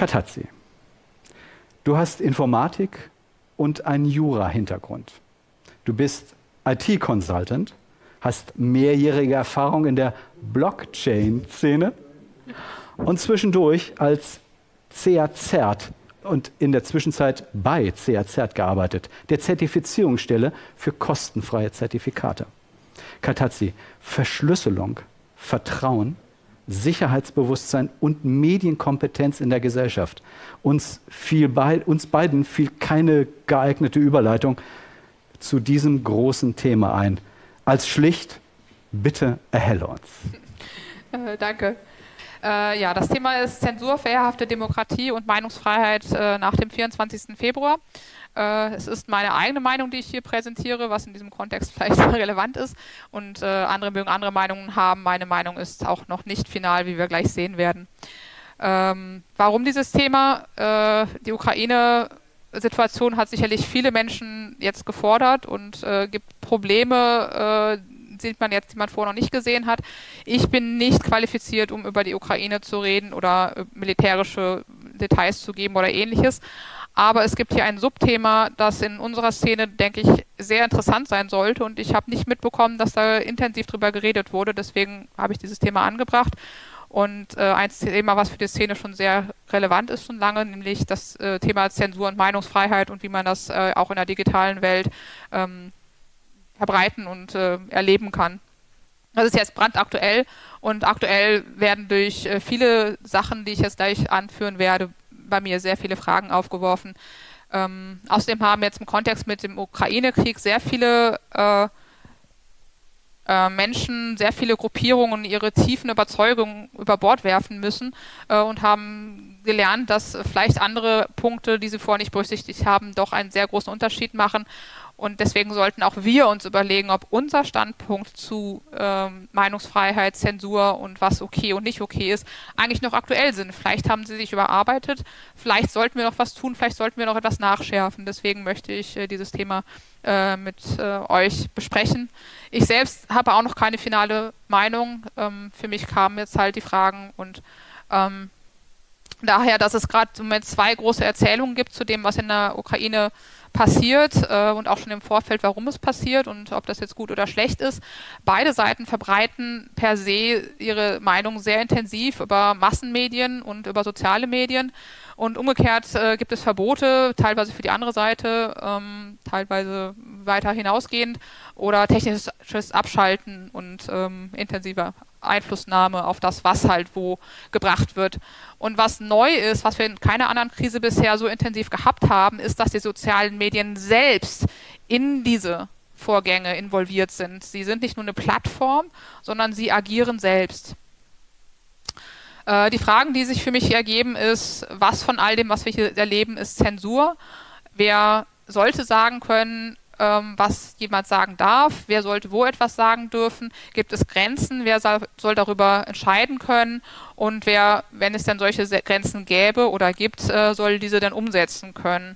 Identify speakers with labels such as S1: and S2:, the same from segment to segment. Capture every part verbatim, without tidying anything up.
S1: Katatzi, du hast Informatik und einen Jura-Hintergrund. Du bist I T-Consultant, hast mehrjährige Erfahrung in der Blockchain-Szene und zwischendurch als C A Z E R T und in der Zwischenzeit bei C A Z E R T gearbeitet, der Zertifizierungsstelle für kostenfreie Zertifikate. Katatzi, Verschlüsselung, Vertrauen, Sicherheitsbewusstsein und Medienkompetenz in der Gesellschaft. Uns, fiel bei, uns beiden fiel keine geeignete Überleitung zu diesem großen Thema ein. Als schlicht, bitte erhelle uns.
S2: Äh, danke. Äh, ja, das Thema ist Zensur, wehrhafte Demokratie und Meinungsfreiheit äh, nach dem vierundzwanzigsten Februar. Äh, es ist meine eigene Meinung, die ich hier präsentiere, was in diesem Kontext vielleicht relevant ist. Und äh, andere mögen andere Meinungen haben. Meine Meinung ist auch noch nicht final, wie wir gleich sehen werden. Ähm, warum dieses Thema? Äh, die Ukraine-Situation hat sicherlich viele Menschen jetzt gefordert und äh, gibt Probleme, äh, sieht man jetzt, die man vorher noch nicht gesehen hat. Ich bin nicht qualifiziert, um über die Ukraine zu reden oder militärische Details zu geben oder ähnliches. Aber es gibt hier ein Subthema, das in unserer Szene, denke ich, sehr interessant sein sollte. Und ich habe nicht mitbekommen, dass da intensiv drüber geredet wurde. Deswegen habe ich dieses Thema angebracht. Und äh, ein Thema, was für die Szene schon sehr relevant ist, schon lange, nämlich das äh, Thema Zensur und Meinungsfreiheit und wie man das äh, auch in der digitalen Welt ähm, verbreiten und äh, erleben kann. Das ist jetzt brandaktuell und aktuell werden durch äh, viele Sachen, die ich jetzt gleich anführen werde, bei mir sehr viele Fragen aufgeworfen. Ähm, außerdem haben jetzt im Kontext mit dem Ukraine-Krieg sehr viele äh, äh, Menschen, sehr viele Gruppierungen ihre tiefen Überzeugungen über Bord werfen müssen äh, und haben gelernt, dass vielleicht andere Punkte, die sie vorher nicht berücksichtigt haben, doch einen sehr großen Unterschied machen. Und deswegen sollten auch wir uns überlegen, ob unser Standpunkt zu ähm, Meinungsfreiheit, Zensur und was okay und nicht okay ist, eigentlich noch aktuell sind. Vielleicht haben sie sich überarbeitet, vielleicht sollten wir noch was tun, vielleicht sollten wir noch etwas nachschärfen. Deswegen möchte ich äh, dieses Thema äh, mit äh, euch besprechen. Ich selbst habe auch noch keine finale Meinung. Ähm, für mich kamen jetzt halt die Fragen und ähm, daher, dass es gerade im Moment zwei große Erzählungen gibt zu dem, was in der Ukraine passiert äh, und auch schon im Vorfeld, warum es passiert und ob das jetzt gut oder schlecht ist. Beide Seiten verbreiten per se ihre Meinung sehr intensiv über Massenmedien und über soziale Medien und umgekehrt äh, gibt es Verbote, teilweise für die andere Seite, ähm, teilweise weiter hinausgehend oder technisches Abschalten und ähm, intensiver Einflussnahme auf das, was halt wo gebracht wird. Und was neu ist, was wir in keiner anderen Krise bisher so intensiv gehabt haben, ist, dass die sozialen Medien selbst in diese Vorgänge involviert sind. Sie sind nicht nur eine Plattform, sondern sie agieren selbst. Äh, die Fragen, die sich für mich hier ergeben, ist, was von all dem, was wir hier erleben, ist Zensur? Wer sollte sagen können, was jemand sagen darf, wer sollte wo etwas sagen dürfen, gibt es Grenzen, wer soll darüber entscheiden können und wer, wenn es dann solche Grenzen gäbe oder gibt, soll diese dann umsetzen können.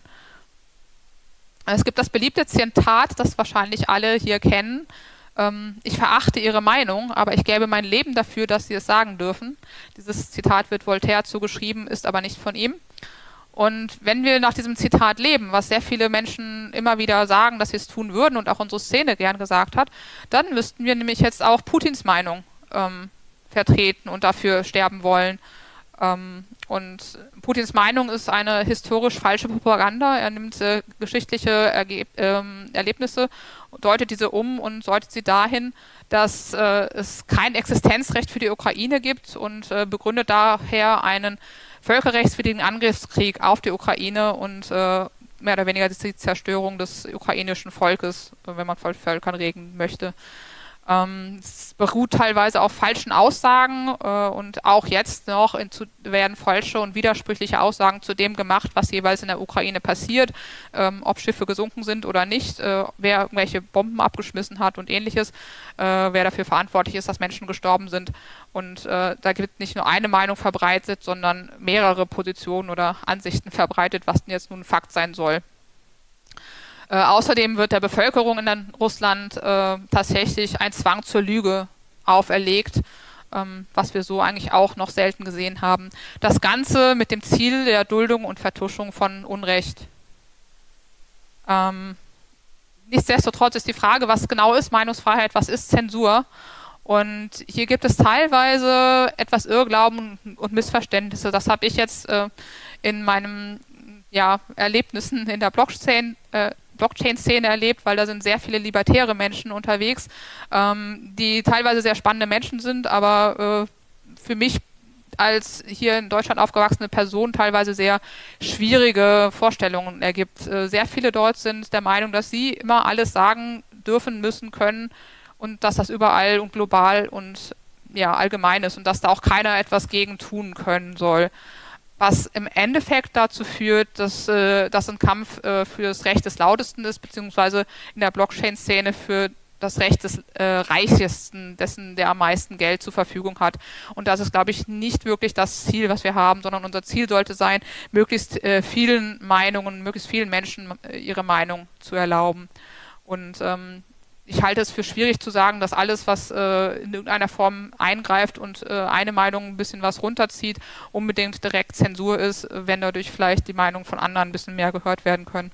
S2: Es gibt das beliebte Zitat, das wahrscheinlich alle hier kennen, ich verachte ihre Meinung, aber ich gäbe mein Leben dafür, dass sie es sagen dürfen. Dieses Zitat wird Voltaire zugeschrieben, ist aber nicht von ihm. Und wenn wir nach diesem Zitat leben, was sehr viele Menschen immer wieder sagen, dass sie es tun würden und auch unsere Szene gern gesagt hat, dann müssten wir nämlich jetzt auch Putins Meinung ähm, vertreten und dafür sterben wollen. Ähm, und Putins Meinung ist eine historisch falsche Propaganda. Er nimmt äh, geschichtliche Erge ähm, Erlebnisse, deutet diese um und deutet sie dahin, dass äh, es kein Existenzrecht für die Ukraine gibt und äh, begründet daher einen völkerrechtswidrigen Angriffskrieg auf die Ukraine und äh, mehr oder weniger die Zerstörung des ukrainischen Volkes, wenn man von Völkern reden möchte. Ähm, es beruht teilweise auf falschen Aussagen äh, und auch jetzt noch in, zu, werden falsche und widersprüchliche Aussagen zu dem gemacht, was jeweils in der Ukraine passiert, ähm, ob Schiffe gesunken sind oder nicht, äh, wer irgendwelche Bomben abgeschmissen hat und ähnliches, äh, wer dafür verantwortlich ist, dass Menschen gestorben sind. Und äh, da wird nicht nur eine Meinung verbreitet, sondern mehrere Positionen oder Ansichten verbreitet, was denn jetzt nun Fakt sein soll. Äh, außerdem wird der Bevölkerung in Russland äh, tatsächlich ein Zwang zur Lüge auferlegt. ähm, was wir so eigentlich auch noch selten gesehen haben. Das Ganze mit dem Ziel der Duldung und Vertuschung von Unrecht. Ähm, nichtsdestotrotz ist die Frage, was genau ist Meinungsfreiheit, was ist Zensur? Und hier gibt es teilweise etwas Irrglauben und Missverständnisse. Das habe ich jetzt äh, in meinen ja, Erlebnissen in der Blockchain, äh, Blockchain-Szene erlebt, weil da sind sehr viele libertäre Menschen unterwegs, ähm, die teilweise sehr spannende Menschen sind, aber äh, für mich als hier in Deutschland aufgewachsene Person teilweise sehr schwierige Vorstellungen ergibt. Äh, sehr viele dort sind der Meinung, dass sie immer alles sagen dürfen, müssen, können, und dass das überall und global und ja, allgemein ist und dass da auch keiner etwas gegen tun können soll. Was im Endeffekt dazu führt, dass äh, das ein Kampf äh, für das Recht des Lautesten ist, beziehungsweise in der Blockchain-Szene für das Recht des äh, Reichesten, dessen, der am meisten Geld zur Verfügung hat. Und das ist, glaube ich, nicht wirklich das Ziel, was wir haben, sondern unser Ziel sollte sein, möglichst äh, vielen Meinungen, möglichst vielen Menschen äh, ihre Meinung zu erlauben. Und ähm, ich halte es für schwierig zu sagen, dass alles, was äh, in irgendeiner Form eingreift und äh, eine Meinung ein bisschen was runterzieht, unbedingt direkt Zensur ist, wenn dadurch vielleicht die Meinung von anderen ein bisschen mehr gehört werden können.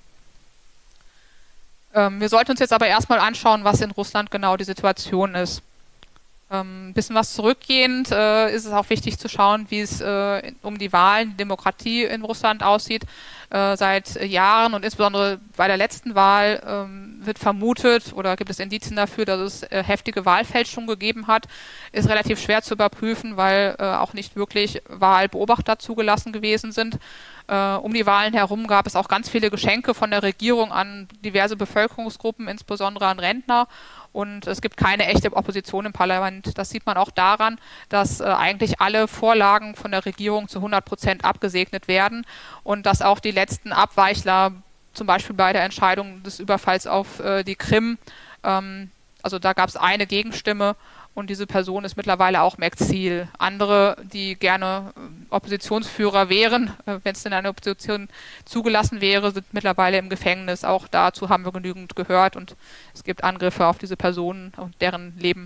S2: Ähm, wir sollten uns jetzt aber erstmal anschauen, was in Russland genau die Situation ist. Ähm, ein bisschen was zurückgehend äh, ist es auch wichtig zu schauen, wie es äh, um die Wahlen, die Demokratie in Russland aussieht. Äh, seit Jahren und insbesondere bei der letzten Wahl ähm, wird vermutet oder gibt es Indizien dafür, dass es äh, heftige Wahlfälschung gegeben hat. Ist relativ schwer zu überprüfen, weil äh, auch nicht wirklich Wahlbeobachter zugelassen gewesen sind. Äh, um die Wahlen herum gab es auch ganz viele Geschenke von der Regierung an diverse Bevölkerungsgruppen, insbesondere an Rentner. Und es gibt keine echte Opposition im Parlament. Das sieht man auch daran, dass äh, eigentlich alle Vorlagen von der Regierung zu hundert Prozent abgesegnet werden und dass auch die letzten Abweichler, zum Beispiel bei der Entscheidung des Überfalls auf äh, die Krim, ähm, also da gab es eine Gegenstimme und diese Person ist mittlerweile auch im Exil. Andere, die gerne Oppositionsführer wären, äh, wenn es denn eine Opposition zugelassen wäre, sind mittlerweile im Gefängnis. Auch dazu haben wir genügend gehört und es gibt Angriffe auf diese Personen und deren Leben.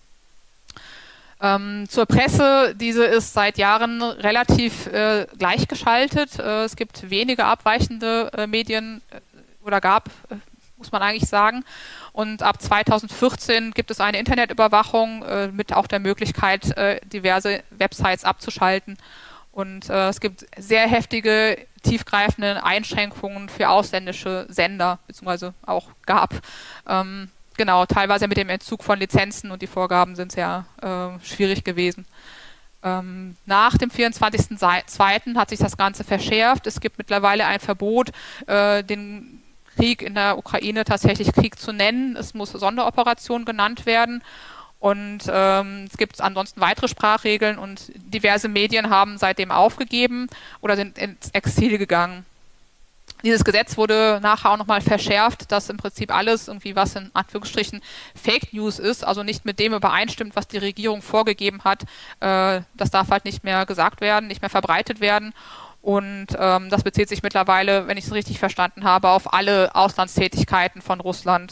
S2: Ähm, zur Presse, diese ist seit Jahren relativ äh, gleichgeschaltet. Äh, es gibt wenige abweichende äh, Medien äh, oder gab, äh, muss man eigentlich sagen. Und ab zweitausendvierzehn gibt es eine Internetüberwachung äh, mit auch der Möglichkeit, äh, diverse Websites abzuschalten. Und äh, es gibt sehr heftige, tiefgreifende Einschränkungen für ausländische Sender, beziehungsweise auch gab. Ähm, genau, teilweise mit dem Entzug von Lizenzen und die Vorgaben sind sehr äh, schwierig gewesen. Ähm, nach dem vierundzwanzigsten zweiten hat sich das Ganze verschärft. Es gibt mittlerweile ein Verbot, äh, den Krieg in der Ukraine tatsächlich Krieg zu nennen. Es muss Sonderoperation genannt werden. Und ähm, es gibt ansonsten weitere Sprachregeln und diverse Medien haben seitdem aufgegeben oder sind ins Exil gegangen. Dieses Gesetz wurde nachher auch nochmal verschärft, dass im Prinzip alles irgendwie, was in Anführungsstrichen Fake News ist, also nicht mit dem übereinstimmt, was die Regierung vorgegeben hat, äh, das darf halt nicht mehr gesagt werden, nicht mehr verbreitet werden. Und ähm, das bezieht sich mittlerweile, wenn ich es richtig verstanden habe, auf alle Auslandstätigkeiten von Russland.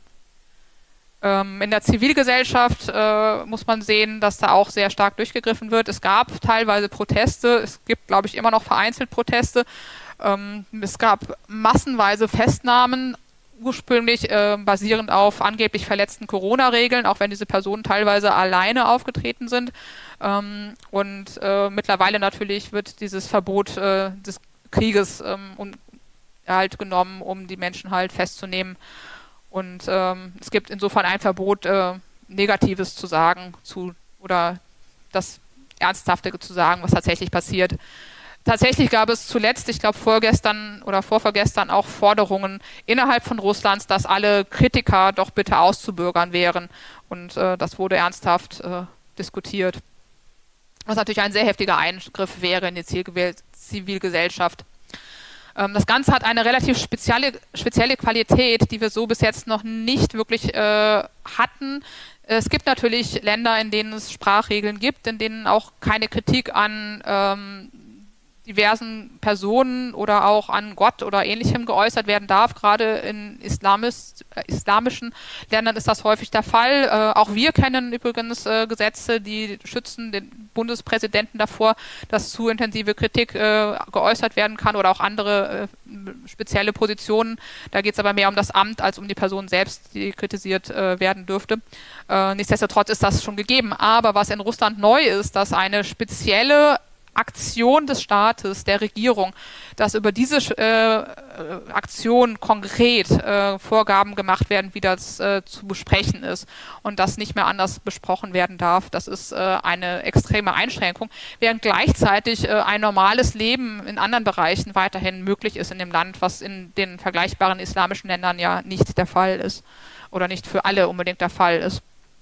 S2: Ähm, in der Zivilgesellschaft äh, muss man sehen, dass da auch sehr stark durchgegriffen wird. Es gab teilweise Proteste, es gibt, glaube ich, immer noch vereinzelt Proteste. Ähm, es gab massenweise Festnahmen, ursprünglich äh, basierend auf angeblich verletzten Corona-Regeln, auch wenn diese Personen teilweise alleine aufgetreten sind. Ähm, und äh, mittlerweile natürlich wird dieses Verbot äh, des Krieges ähm, um, halt genommen, um die Menschen halt festzunehmen. Und ähm, es gibt insofern ein Verbot, äh, Negatives zu sagen zu oder das Ernsthafte zu sagen, was tatsächlich passiert. Tatsächlich gab es zuletzt, ich glaube vorgestern oder vorvorgestern auch Forderungen innerhalb von Russlands, dass alle Kritiker doch bitte auszubürgern wären. Und äh, das wurde ernsthaft äh, diskutiert. Was natürlich ein sehr heftiger Eingriff wäre in die Zivilgesellschaft. Ähm, das Ganze hat eine relativ spezielle, spezielle Qualität, die wir so bis jetzt noch nicht wirklich äh, hatten. Es gibt natürlich Länder, in denen es Sprachregeln gibt, in denen auch keine Kritik an ähm, diversen Personen oder auch an Gott oder Ähnlichem geäußert werden darf. Gerade in Islamis, äh, islamischen Ländern ist das häufig der Fall. Äh, auch wir kennen übrigens äh, Gesetze, die schützen den Bundespräsidenten davor, dass zu intensive Kritik äh, geäußert werden kann oder auch andere äh, spezielle Positionen. Da geht es aber mehr um das Amt als um die Person selbst, die kritisiert äh, werden dürfte. Äh, nichtsdestotrotz ist das schon gegeben. Aber was in Russland neu ist, dass eine spezielle Aktion des Staates, der Regierung, dass über diese äh, Aktion konkret äh, Vorgaben gemacht werden, wie das äh, zu besprechen ist und das nicht mehr anders besprochen werden darf. Das ist äh, eine extreme Einschränkung, während gleichzeitig äh, ein normales Leben in anderen Bereichen weiterhin möglich ist in dem Land, was in den vergleichbaren islamischen Ländern ja nicht der Fall ist oder nicht für alle unbedingt der Fall ist.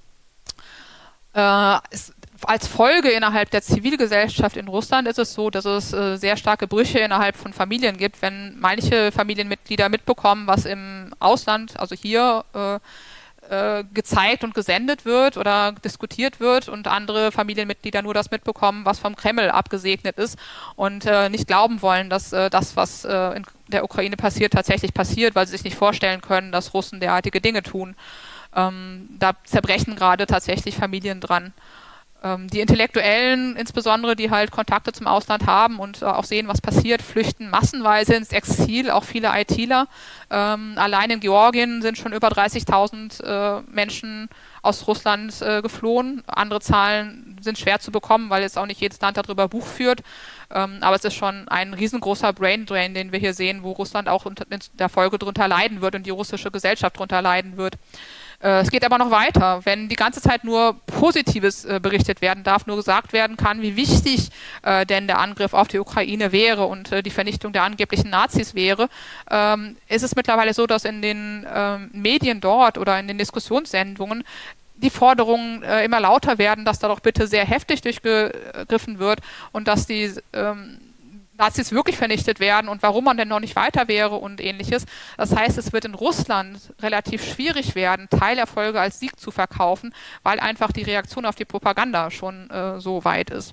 S2: Äh, es Als Folge innerhalb der Zivilgesellschaft in Russland ist es so, dass es äh, sehr starke Brüche innerhalb von Familien gibt, wenn manche Familienmitglieder mitbekommen, was im Ausland, also hier, äh, äh, gezeigt und gesendet wird oder diskutiert wird und andere Familienmitglieder nur das mitbekommen, was vom Kreml abgesegnet ist und äh, nicht glauben wollen, dass äh, das, was äh, in der Ukraine passiert, tatsächlich passiert, weil sie sich nicht vorstellen können, dass Russen derartige Dinge tun. Ähm, da zerbrechen gerade tatsächlich Familien dran. Die Intellektuellen insbesondere, die halt Kontakte zum Ausland haben und äh, auch sehen, was passiert, flüchten massenweise ins Exil, auch viele ITler. Ähm, allein in Georgien sind schon über dreißigtausend äh, Menschen aus Russland äh, geflohen. Andere Zahlen sind schwer zu bekommen, weil jetzt auch nicht jedes Land darüber Buch führt. Ähm, aber es ist schon ein riesengroßer Braindrain, den wir hier sehen, wo Russland auch unter, in der Folge darunter leiden wird und die russische Gesellschaft darunter leiden wird. Es geht aber noch weiter. Wenn die ganze Zeit nur Positives äh, berichtet werden darf, nur gesagt werden kann, wie wichtig äh, denn der Angriff auf die Ukraine wäre und äh, die Vernichtung der angeblichen Nazis wäre, ähm, ist es mittlerweile so, dass in den ähm, Medien dort oder in den Diskussionssendungen die Forderungen äh, immer lauter werden, dass da doch bitte sehr heftig durchgegriffen wird und dass die ähm, Nazis wirklich vernichtet werden und warum man denn noch nicht weiter wäre und ähnliches. Das heißt, es wird in Russland relativ schwierig werden, Teilerfolge als Sieg zu verkaufen, weil einfach die Reaktion auf die Propaganda schon äh, so weit ist.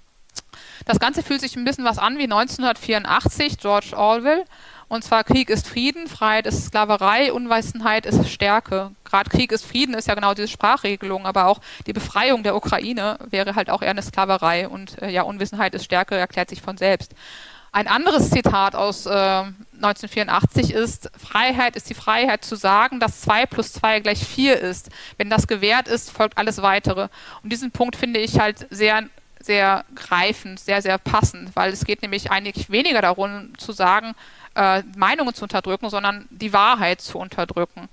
S2: Das Ganze fühlt sich ein bisschen was an wie neunzehnhundertvierundachtzig, George Orwell. Und zwar Krieg ist Frieden, Freiheit ist Sklaverei, Unwissenheit ist Stärke. Gerade Krieg ist Frieden ist ja genau diese Sprachregelung, aber auch die Befreiung der Ukraine wäre halt auch eher eine Sklaverei. Und äh, ja, Unwissenheit ist Stärke, erklärt sich von selbst. Ein anderes Zitat aus äh, neunzehnhundertvierundachtzig ist, Freiheit ist die Freiheit zu sagen, dass zwei plus zwei gleich vier ist. Wenn das gewährt ist, folgt alles Weitere. Und diesen Punkt finde ich halt sehr sehr greifend, sehr, sehr passend, weil es geht nämlich eigentlich weniger darum zu sagen, äh, Meinungen zu unterdrücken, sondern die Wahrheit zu unterdrücken.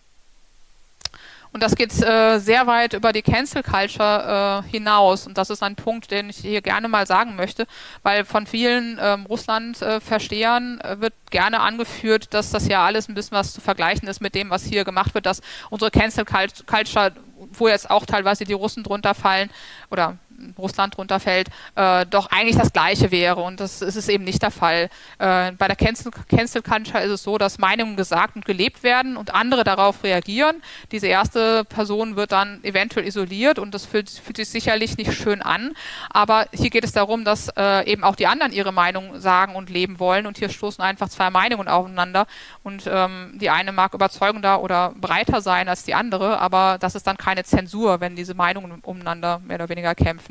S2: Und das geht äh, sehr weit über die Cancel Culture äh, hinaus. Und das ist ein Punkt, den ich hier gerne mal sagen möchte, weil von vielen ähm, Russland-Verstehern äh, wird gerne angeführt, dass das ja alles ein bisschen was zu vergleichen ist mit dem, was hier gemacht wird, dass unsere Cancel Culture, wo jetzt auch teilweise die Russen drunter fallen oder Russland drunter fällt, äh, doch eigentlich das Gleiche wäre. Und das ist es eben nicht der Fall. Äh, bei der Cancel, Cancel Culture ist es so, dass Meinungen gesagt und gelebt werden und andere darauf reagieren. Diese erste Person wird dann eventuell isoliert und das fühlt, fühlt sich sicherlich nicht schön an. Aber hier geht es darum, dass äh, eben auch die anderen ihre Meinung sagen und leben wollen. Und hier stoßen einfach zwei Meinungen aufeinander. Und ähm, die eine mag überzeugender oder breiter sein als die andere, aber das ist dann keine Zensur, wenn diese Meinungen umeinander mehr oder weniger kämpfen.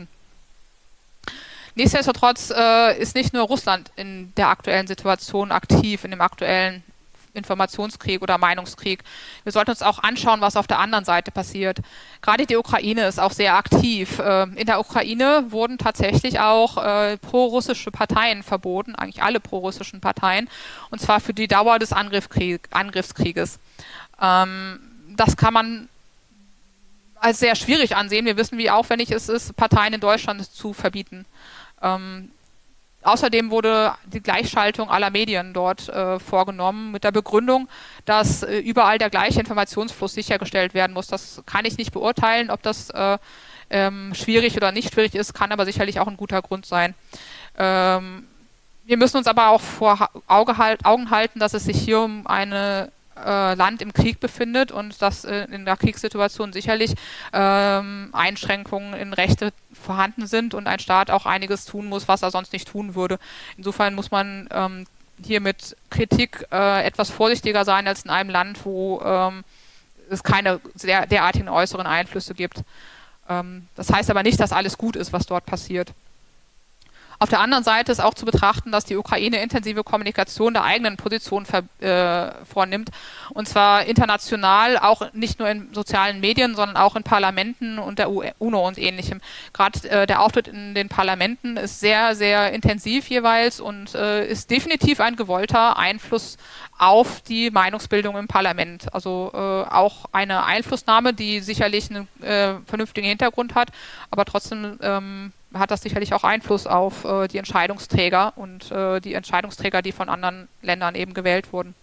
S2: Nichtsdestotrotz äh, ist nicht nur Russland in der aktuellen Situation aktiv, in dem aktuellen Informationskrieg oder Meinungskrieg. Wir sollten uns auch anschauen, was auf der anderen Seite passiert. Gerade die Ukraine ist auch sehr aktiv. Äh, in der Ukraine wurden tatsächlich auch äh, pro-russische Parteien verboten, eigentlich alle pro-russischen Parteien, und zwar für die Dauer des Angriffskrieg, Angriffskrieges. Ähm, das kann man als sehr schwierig ansehen. Wir wissen, wie aufwendig es ist, Parteien in Deutschland zu verbieten. Ähm, außerdem wurde die Gleichschaltung aller Medien dort äh, vorgenommen mit der Begründung, dass äh, überall der gleiche Informationsfluss sichergestellt werden muss. Das kann ich nicht beurteilen, ob das äh, ähm, schwierig oder nicht schwierig ist, kann aber sicherlich auch ein guter Grund sein. Ähm, wir müssen uns aber auch vor Auge halt, Augen halten, dass es sich hier um eine äh, Land im Krieg befindet und dass äh, in der Kriegssituation sicherlich ähm, Einschränkungen in Rechte vorhanden sind und ein Staat auch einiges tun muss, was er sonst nicht tun würde. Insofern muss man ähm, hier mit Kritik äh, etwas vorsichtiger sein als in einem Land, wo ähm, es keine der, derartigen äußeren Einflüsse gibt. Ähm, das heißt aber nicht, dass alles gut ist, was dort passiert. Auf der anderen Seite ist auch zu betrachten, dass die Ukraine intensive Kommunikation der eigenen Position ver, äh, vornimmt. Und zwar international, auch nicht nur in sozialen Medien, sondern auch in Parlamenten und der UNO und Ähnlichem. Gerade äh, der Auftritt in den Parlamenten ist sehr, sehr intensiv jeweils und äh, ist definitiv ein gewollter Einfluss auf die Meinungsbildung im Parlament. Also äh, auch eine Einflussnahme, die sicherlich einen äh, vernünftigen Hintergrund hat, aber trotzdem ähm, hat das sicherlich auch Einfluss auf äh, die Entscheidungsträger und äh, die Entscheidungsträger, die von anderen Ländern eben gewählt wurden.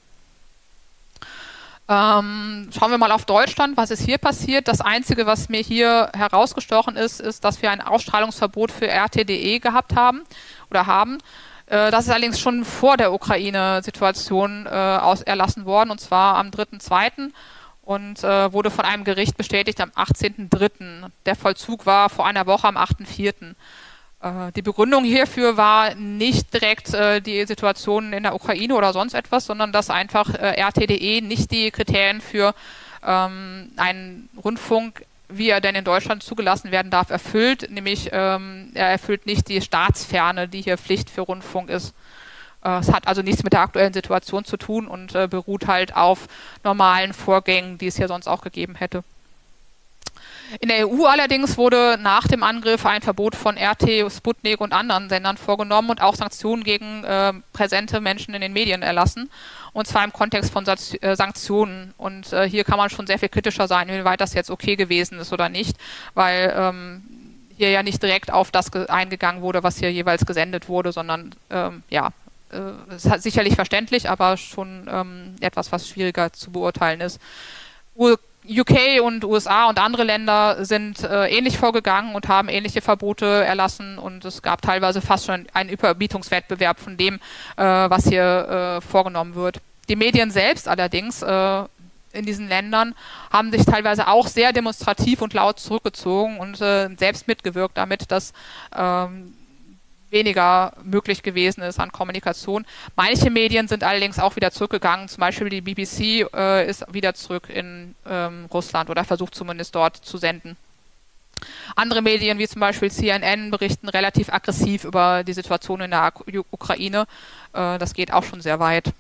S2: Ähm, schauen wir mal auf Deutschland, was ist hier passiert. Das Einzige, was mir hier herausgestochen ist, ist, dass wir ein Ausstrahlungsverbot für R T punkt D E gehabt haben oder haben. Äh, das ist allerdings schon vor der Ukraine-Situation äh, aus erlassen worden, und zwar am dritten zweiten und äh, wurde von einem Gericht bestätigt am achtzehnten dritten Der Vollzug war vor einer Woche am achten vierten Äh, die Begründung hierfür war nicht direkt äh, die Situation in der Ukraine oder sonst etwas, sondern dass einfach äh, R T punkt D E nicht die Kriterien für ähm, einen Rundfunk, wie er denn in Deutschland zugelassen werden darf, erfüllt. Nämlich ähm, er erfüllt nicht die Staatsferne, die hier Pflicht für Rundfunk ist. Es hat also nichts mit der aktuellen Situation zu tun und äh, beruht halt auf normalen Vorgängen, die es hier sonst auch gegeben hätte. In der E U allerdings wurde nach dem Angriff ein Verbot von R T, Sputnik und anderen Sendern vorgenommen und auch Sanktionen gegen äh, präsente Menschen in den Medien erlassen, und zwar im Kontext von äh, Sanktionen. Und äh, hier kann man schon sehr viel kritischer sein, inwieweit das jetzt okay gewesen ist oder nicht, weil ähm, hier ja nicht direkt auf das eingegangen wurde, was hier jeweils gesendet wurde, sondern ähm, ja, es ist sicherlich verständlich, aber schon ähm, etwas, was schwieriger zu beurteilen ist. U K und U S A und andere Länder sind äh, ähnlich vorgegangen und haben ähnliche Verbote erlassen, und es gab teilweise fast schon einen Überbietungswettbewerb von dem, äh, was hier äh, vorgenommen wird. Die Medien selbst allerdings äh, in diesen Ländern haben sich teilweise auch sehr demonstrativ und laut zurückgezogen und äh, selbst mitgewirkt damit, dass ähm, weniger möglich gewesen ist an Kommunikation. Manche Medien sind allerdings auch wieder zurückgegangen, zum Beispiel die B B C äh, ist wieder zurück in ähm, Russland oder versucht zumindest dort zu senden. Andere Medien, wie zum Beispiel C N N, berichten relativ aggressiv über die Situation in der Ukraine. Äh, das geht auch schon sehr weit.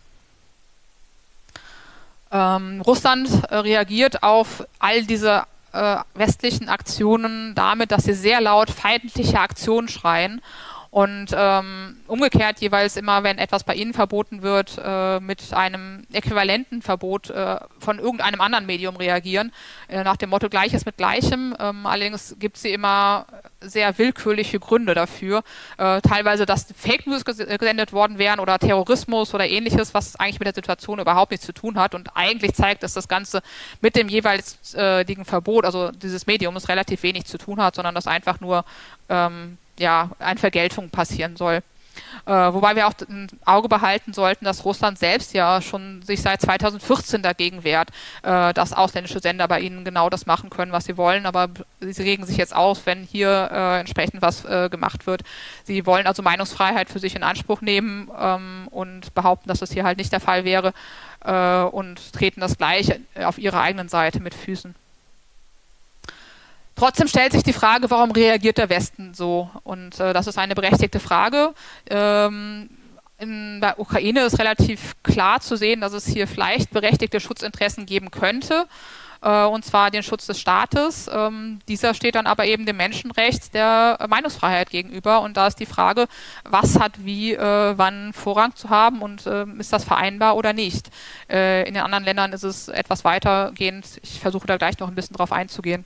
S2: Ähm, Russland äh, reagiert auf all diese äh, westlichen Aktionen damit, dass sie sehr laut feindliche Aktionen schreien. Und ähm, umgekehrt jeweils immer, wenn etwas bei ihnen verboten wird, äh, mit einem äquivalenten Verbot äh, von irgendeinem anderen Medium reagieren, äh, nach dem Motto Gleiches mit Gleichem. Ähm, allerdings gibt es immer sehr willkürliche Gründe dafür. Äh, teilweise, dass Fake News ges gesendet worden wären oder Terrorismus oder ähnliches, was eigentlich mit der Situation überhaupt nichts zu tun hat und eigentlich zeigt, dass das Ganze mit dem jeweiligen Verbot, also dieses Mediums, relativ wenig zu tun hat, sondern dass einfach nur ähm, ja, eine Vergeltung passieren soll. Äh, wobei wir auch im Auge behalten sollten, dass Russland selbst ja schon sich seit zweitausendvierzehn dagegen wehrt, äh, dass ausländische Sender bei ihnen genau das machen können, was sie wollen, aber sie regen sich jetzt auf, wenn hier äh, entsprechend was äh, gemacht wird. Sie wollen also Meinungsfreiheit für sich in Anspruch nehmen ähm, und behaupten, dass das hier halt nicht der Fall wäre äh, und treten das gleich auf ihrer eigenen Seite mit Füßen. Trotzdem stellt sich die Frage, warum reagiert der Westen so? Und äh, das ist eine berechtigte Frage. Ähm, in der Ukraine ist relativ klar zu sehen, dass es hier vielleicht berechtigte Schutzinteressen geben könnte, äh, und zwar den Schutz des Staates. Ähm, dieser steht dann aber eben dem Menschenrecht der Meinungsfreiheit gegenüber. Und da ist die Frage, was hat wie, äh, wann Vorrang zu haben und äh, ist das vereinbar oder nicht? Äh, in den anderen Ländern ist es etwas weitergehend. Ich versuche da gleich noch ein bisschen drauf einzugehen.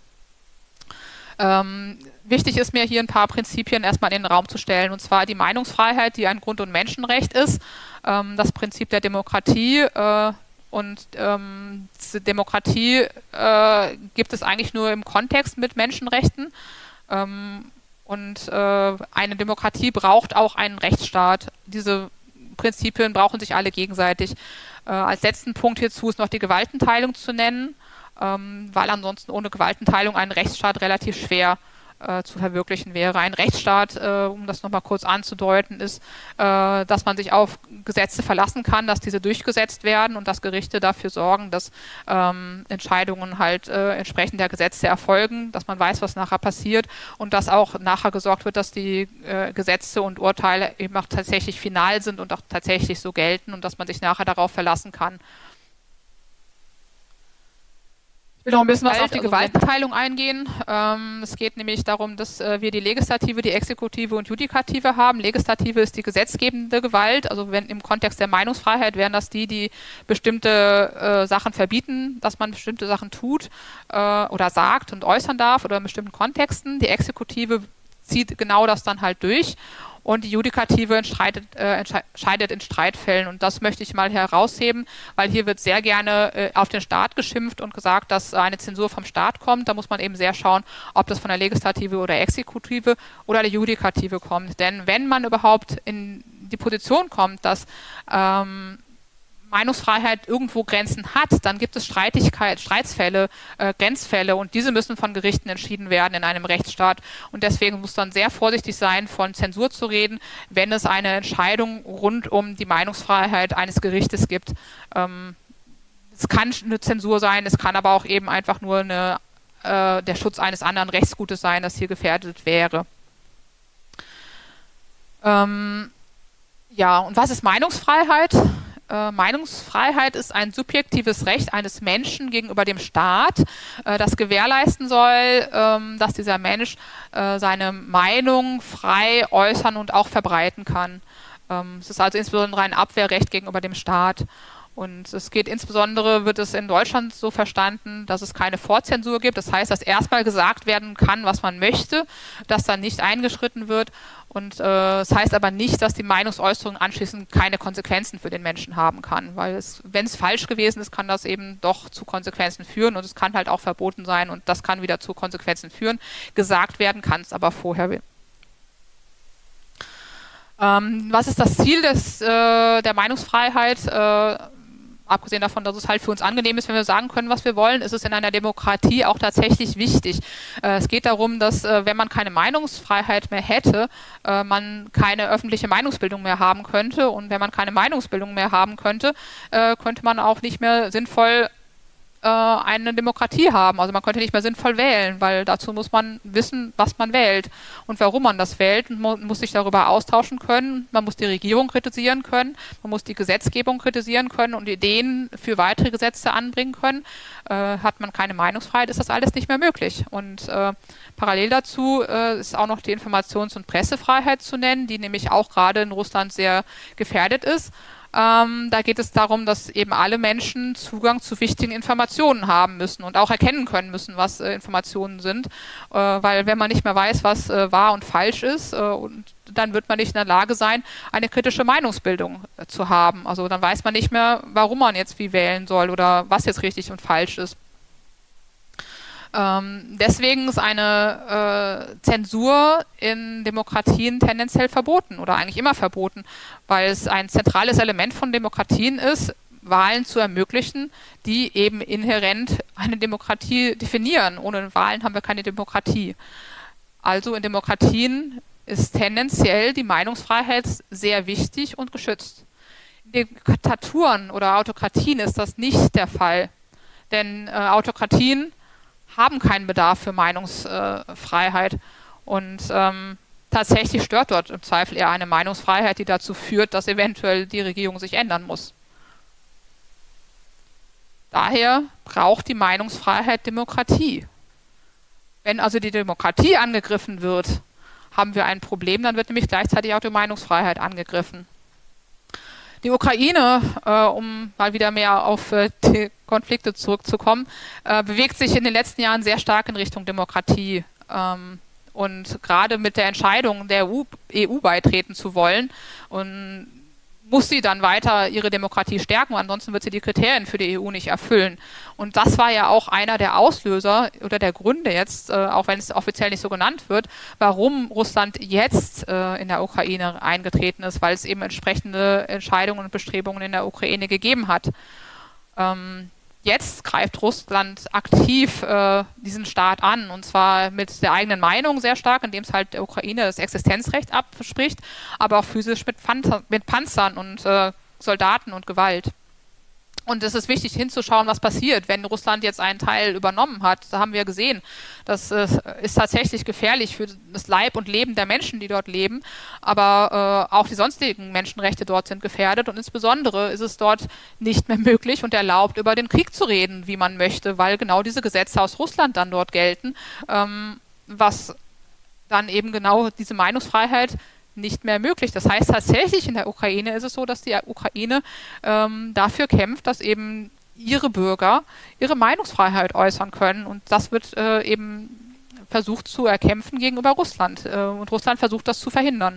S2: Ähm, wichtig ist mir hier ein paar Prinzipien erstmal in den Raum zu stellen, und zwar die Meinungsfreiheit, die ein Grund- und Menschenrecht ist, ähm, das Prinzip der Demokratie äh, und ähm, diese Demokratie äh, gibt es eigentlich nur im Kontext mit Menschenrechten ähm, und äh, eine Demokratie braucht auch einen Rechtsstaat. Diese Grundprinzipien brauchen sich alle gegenseitig. Äh, als letzten Punkt hierzu ist noch die Gewaltenteilung zu nennen, ähm, weil ansonsten ohne Gewaltenteilung ein Rechtsstaat relativ schwer äh, zu verwirklichen wäre. Ein Rechtsstaat, äh, um das nochmal kurz anzudeuten, ist, äh, dass man sich auf Gesetze verlassen kann, dass diese durchgesetzt werden und dass Gerichte dafür sorgen, dass ähm, Entscheidungen halt äh, entsprechend der Gesetze erfolgen, dass man weiß, was nachher passiert und dass auch nachher gesorgt wird, dass die äh, Gesetze und Urteile eben auch tatsächlich final sind und auch tatsächlich so gelten und dass man sich nachher darauf verlassen kann. Ich will noch ein bisschen was auf die Gewaltenteilung eingehen. Ähm, es geht nämlich darum, dass äh, wir die Legislative, die Exekutive und Judikative haben. Legislative ist die gesetzgebende Gewalt, also wenn im Kontext der Meinungsfreiheit wären das die, die bestimmte äh, Sachen verbieten, dass man bestimmte Sachen tut äh, oder sagt und äußern darf oder in bestimmten Kontexten. Die Exekutive zieht genau das dann halt durch. Und die Judikative entscheidet, äh, entscheidet in Streitfällen. Und das möchte ich mal herausheben, weil hier wird sehr gerne äh, auf den Staat geschimpft und gesagt, dass eine Zensur vom Staat kommt. Da muss man eben sehr schauen, ob das von der Legislative oder Exekutive oder der Judikative kommt. Denn wenn man überhaupt in die Position kommt, dass ähm, Meinungsfreiheit irgendwo Grenzen hat, dann gibt es Streitigkeit, Streitsfälle, äh, Grenzfälle und diese müssen von Gerichten entschieden werden in einem Rechtsstaat und deswegen muss man sehr vorsichtig sein, von Zensur zu reden, wenn es eine Entscheidung rund um die Meinungsfreiheit eines Gerichtes gibt. Ähm, es kann eine Zensur sein, es kann aber auch eben einfach nur eine, äh, der Schutz eines anderen Rechtsgutes sein, das hier gefährdet wäre. Ähm, ja, und was ist Meinungsfreiheit? Äh, Meinungsfreiheit ist ein subjektives Recht eines Menschen gegenüber dem Staat, äh, das gewährleisten soll, ähm, dass dieser Mensch äh, seine Meinung frei äußern und auch verbreiten kann. Ähm, es ist also insbesondere ein Abwehrrecht gegenüber dem Staat. Und es geht insbesondere, wird es in Deutschland so verstanden, dass es keine Vorzensur gibt. Das heißt, dass erstmal gesagt werden kann, was man möchte, dass dann nicht eingeschritten wird. Und äh, das heißt aber nicht, dass die Meinungsäußerung anschließend keine Konsequenzen für den Menschen haben kann. Weil es, wenn es falsch gewesen ist, kann das eben doch zu Konsequenzen führen. Und es kann halt auch verboten sein und das kann wieder zu Konsequenzen führen. Gesagt werden kann es aber vorher. Ähm, was ist das Ziel des, äh, der Meinungsfreiheit? Äh, Abgesehen davon, dass es halt für uns angenehm ist, wenn wir sagen können, was wir wollen, ist es in einer Demokratie auch tatsächlich wichtig. Äh, es geht darum, dass äh, wenn man keine Meinungsfreiheit mehr hätte, äh, man keine öffentliche Meinungsbildung mehr haben könnte. Und wenn man keine Meinungsbildung mehr haben könnte, äh, könnte man auch nicht mehr sinnvoll äh, eine Demokratie haben. Also man könnte nicht mehr sinnvoll wählen, weil dazu muss man wissen, was man wählt und warum man das wählt. Und man muss sich darüber austauschen können. Man muss die Regierung kritisieren können. Man muss die Gesetzgebung kritisieren können und Ideen für weitere Gesetze anbringen können. Äh, hat man keine Meinungsfreiheit, ist das alles nicht mehr möglich. Und äh, parallel dazu äh, ist auch noch die Informations- und Pressefreiheit zu nennen, die nämlich auch gerade in Russland sehr gefährdet ist. Ähm, da geht es darum, dass eben alle Menschen Zugang zu wichtigen Informationen haben müssen und auch erkennen können müssen, was äh, Informationen sind. Äh, weil wenn man nicht mehr weiß, was äh, wahr und falsch ist, äh, und dann wird man nicht in der Lage sein, eine kritische Meinungsbildung äh, zu haben. Also dann weiß man nicht mehr, warum man jetzt wie wählen soll oder was jetzt richtig und falsch ist. Ähm, deswegen ist eine äh, Zensur in Demokratien tendenziell verboten oder eigentlich immer verboten, weil es ein zentrales Element von Demokratien ist, Wahlen zu ermöglichen, die eben inhärent eine Demokratie definieren. Ohne Wahlen haben wir keine Demokratie. Also in Demokratien ist tendenziell die Meinungsfreiheit sehr wichtig und geschützt. In Diktaturen oder Autokratien ist das nicht der Fall, denn äh, Autokratien haben keinen Bedarf für Meinungsfreiheit. Und ähm, tatsächlich stört dort im Zweifel eher eine Meinungsfreiheit, die dazu führt, dass eventuell die Regierung sich ändern muss. Daher braucht die Meinungsfreiheit Demokratie. Wenn also die Demokratie angegriffen wird, haben wir ein Problem, dann wird nämlich gleichzeitig auch die Meinungsfreiheit angegriffen. Die Ukraine, äh, um mal wieder mehr auf äh, die Konflikte zurückzukommen, äh, bewegt sich in den letzten Jahren sehr stark in Richtung Demokratie. Ähm, und gerade mit der Entscheidung, der E U beitreten zu wollen, und muss sie dann weiter ihre Demokratie stärken, ansonsten wird sie die Kriterien für die E U nicht erfüllen. Und das war ja auch einer der Auslöser oder der Gründe jetzt, äh, auch wenn es offiziell nicht so genannt wird, warum Russland jetzt äh, in der Ukraine eingetreten ist, weil es eben entsprechende Entscheidungen und Bestrebungen in der Ukraine gegeben hat. Ähm, Jetzt greift Russland aktiv äh, diesen Staat an, und zwar mit der eigenen Meinung sehr stark, indem es halt der Ukraine das Existenzrecht abspricht, aber auch physisch mit, Panzer, mit Panzern und äh, Soldaten und Gewalt. Und es ist wichtig hinzuschauen, was passiert, wenn Russland jetzt einen Teil übernommen hat. Da haben wir gesehen, das äh, ist tatsächlich gefährlich für das Leib und Leben der Menschen, die dort leben. Aber äh, auch die sonstigen Menschenrechte dort sind gefährdet. Und insbesondere ist es dort nicht mehr möglich und erlaubt, über den Krieg zu reden, wie man möchte, weil genau diese Gesetze aus Russland dann dort gelten, ähm, was dann eben genau diese Meinungsfreiheit nicht mehr möglich. Das heißt, tatsächlich in der Ukraine ist es so, dass die Ukraine ähm, dafür kämpft, dass eben ihre Bürger ihre Meinungsfreiheit äußern können. Und das wird äh, eben versucht zu erkämpfen gegenüber Russland. Äh, und Russland versucht, das zu verhindern.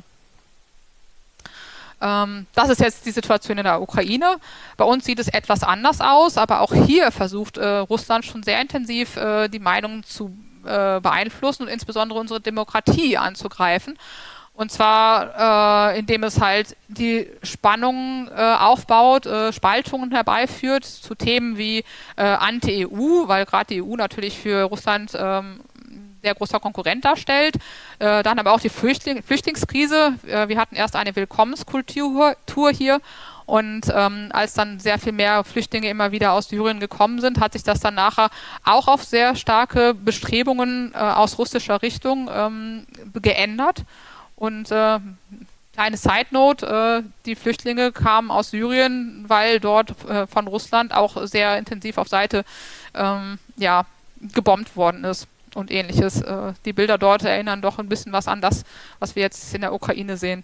S2: Ähm, das ist jetzt die Situation in der Ukraine. Bei uns sieht es etwas anders aus, aber auch hier versucht äh, Russland schon sehr intensiv äh, die Meinung zu äh, beeinflussen und insbesondere unsere Demokratie anzugreifen. Und zwar, äh, indem es halt die Spannungen äh, aufbaut, äh, Spaltungen herbeiführt zu Themen wie äh, Anti-E U, weil gerade die E U natürlich für Russland ähm, sehr großer Konkurrent darstellt. Äh, dann aber auch die Flüchtling Flüchtlingskrise. Äh, wir hatten erst eine Willkommenskultur Tour hier. Und ähm, als dann sehr viel mehr Flüchtlinge immer wieder aus Syrien gekommen sind, hat sich das dann nachher auch auf sehr starke Bestrebungen äh, aus russischer Richtung ähm, geändert. Und äh, kleine Side Note, äh, die Flüchtlinge kamen aus Syrien, weil dort äh, von Russland auch sehr intensiv auf Seite ähm, ja, gebombt worden ist und ähnliches. Äh, die Bilder dort erinnern doch ein bisschen was an das, was wir jetzt in der Ukraine sehen.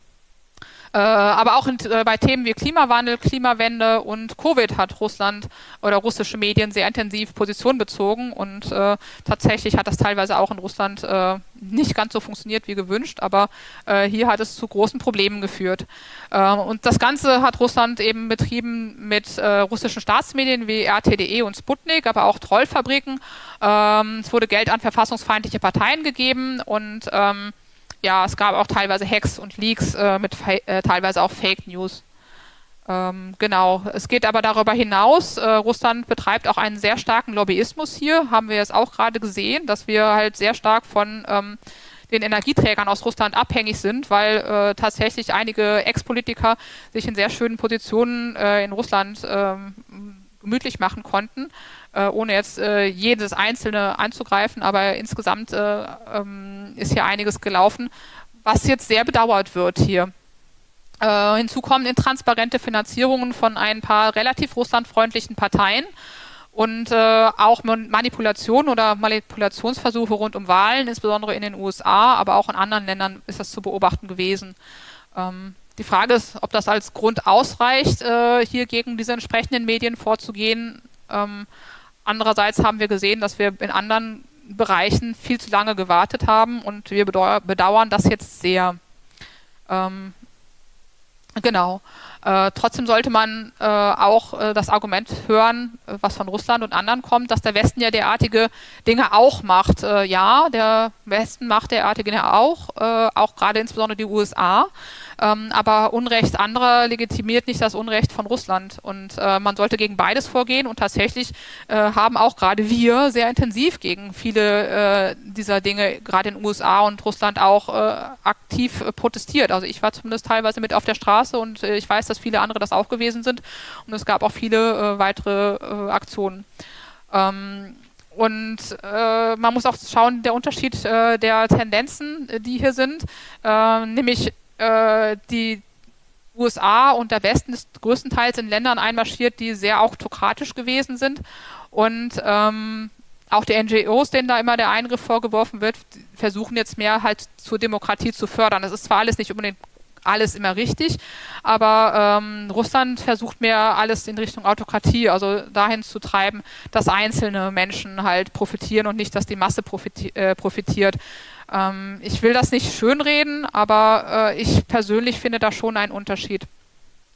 S2: Äh, aber auch in, äh, bei Themen wie Klimawandel, Klimawende und Covid hat Russland oder russische Medien sehr intensiv Position bezogen, und äh, tatsächlich hat das teilweise auch in Russland äh, nicht ganz so funktioniert wie gewünscht, aber äh, hier hat es zu großen Problemen geführt. Äh, und das Ganze hat Russland eben betrieben mit äh, russischen Staatsmedien wie R T D E und Sputnik, aber auch Trollfabriken. Ähm, es wurde Geld an verfassungsfeindliche Parteien gegeben, und ähm, ja, es gab auch teilweise Hacks und Leaks äh, mit äh, teilweise auch Fake News. Ähm, genau, es geht aber darüber hinaus. Äh, Russland betreibt auch einen sehr starken Lobbyismus hier, haben wir jetzt auch gerade gesehen, dass wir halt sehr stark von ähm, den Energieträgern aus Russland abhängig sind, weil äh, tatsächlich einige Ex-Politiker sich in sehr schönen Positionen äh, in Russland äh, gemütlich machen konnten, äh, ohne jetzt äh, jedes Einzelne anzugreifen, aber insgesamt äh, ähm, ist hier einiges gelaufen, was jetzt sehr bedauert wird hier. Äh, hinzu kommen intransparente Finanzierungen von ein paar relativ russlandfreundlichen Parteien und äh, auch Manipulationen oder Manipulationsversuche rund um Wahlen, insbesondere in den U S A, aber auch in anderen Ländern ist das zu beobachten gewesen. Ähm, Die Frage ist, ob das als Grund ausreicht, äh, hier gegen diese entsprechenden Medien vorzugehen. Ähm, andererseits haben wir gesehen, dass wir in anderen Bereichen viel zu lange gewartet haben, und wir bedauern, bedauern das jetzt sehr. Ähm, genau. Äh, trotzdem sollte man äh, auch äh, das Argument hören, äh, was von Russland und anderen kommt, dass der Westen ja derartige Dinge auch macht. Äh, ja, der Westen macht derartige Dinge auch, äh, auch gerade insbesondere die U S A. Ähm, aber Unrecht anderer legitimiert nicht das Unrecht von Russland. Und äh, man sollte gegen beides vorgehen. Und tatsächlich äh, haben auch gerade wir sehr intensiv gegen viele äh, dieser Dinge, gerade in den U S A und Russland, auch äh, aktiv äh, protestiert. Also ich war zumindest teilweise mit auf der Straße, und äh, ich weiß, dass viele andere das auch gewesen sind. Und es gab auch viele äh, weitere äh, Aktionen. Ähm, Und äh, man muss auch schauen, der Unterschied äh, der Tendenzen, die hier sind, äh, nämlich äh, die U S A und der Westen ist größtenteils in Ländern einmarschiert, die sehr autokratisch gewesen sind, und ähm, auch die N G Os, denen da immer der Eingriff vorgeworfen wird, versuchen jetzt mehr halt zur Demokratie zu fördern. Das ist zwar alles nicht unbedingt alles immer richtig, aber ähm, Russland versucht mehr alles in Richtung Autokratie, also dahin zu treiben, dass einzelne Menschen halt profitieren und nicht, dass die Masse profiti äh, profitiert. Ähm, ich will das nicht schönreden, aber äh, ich persönlich finde da schon einen Unterschied.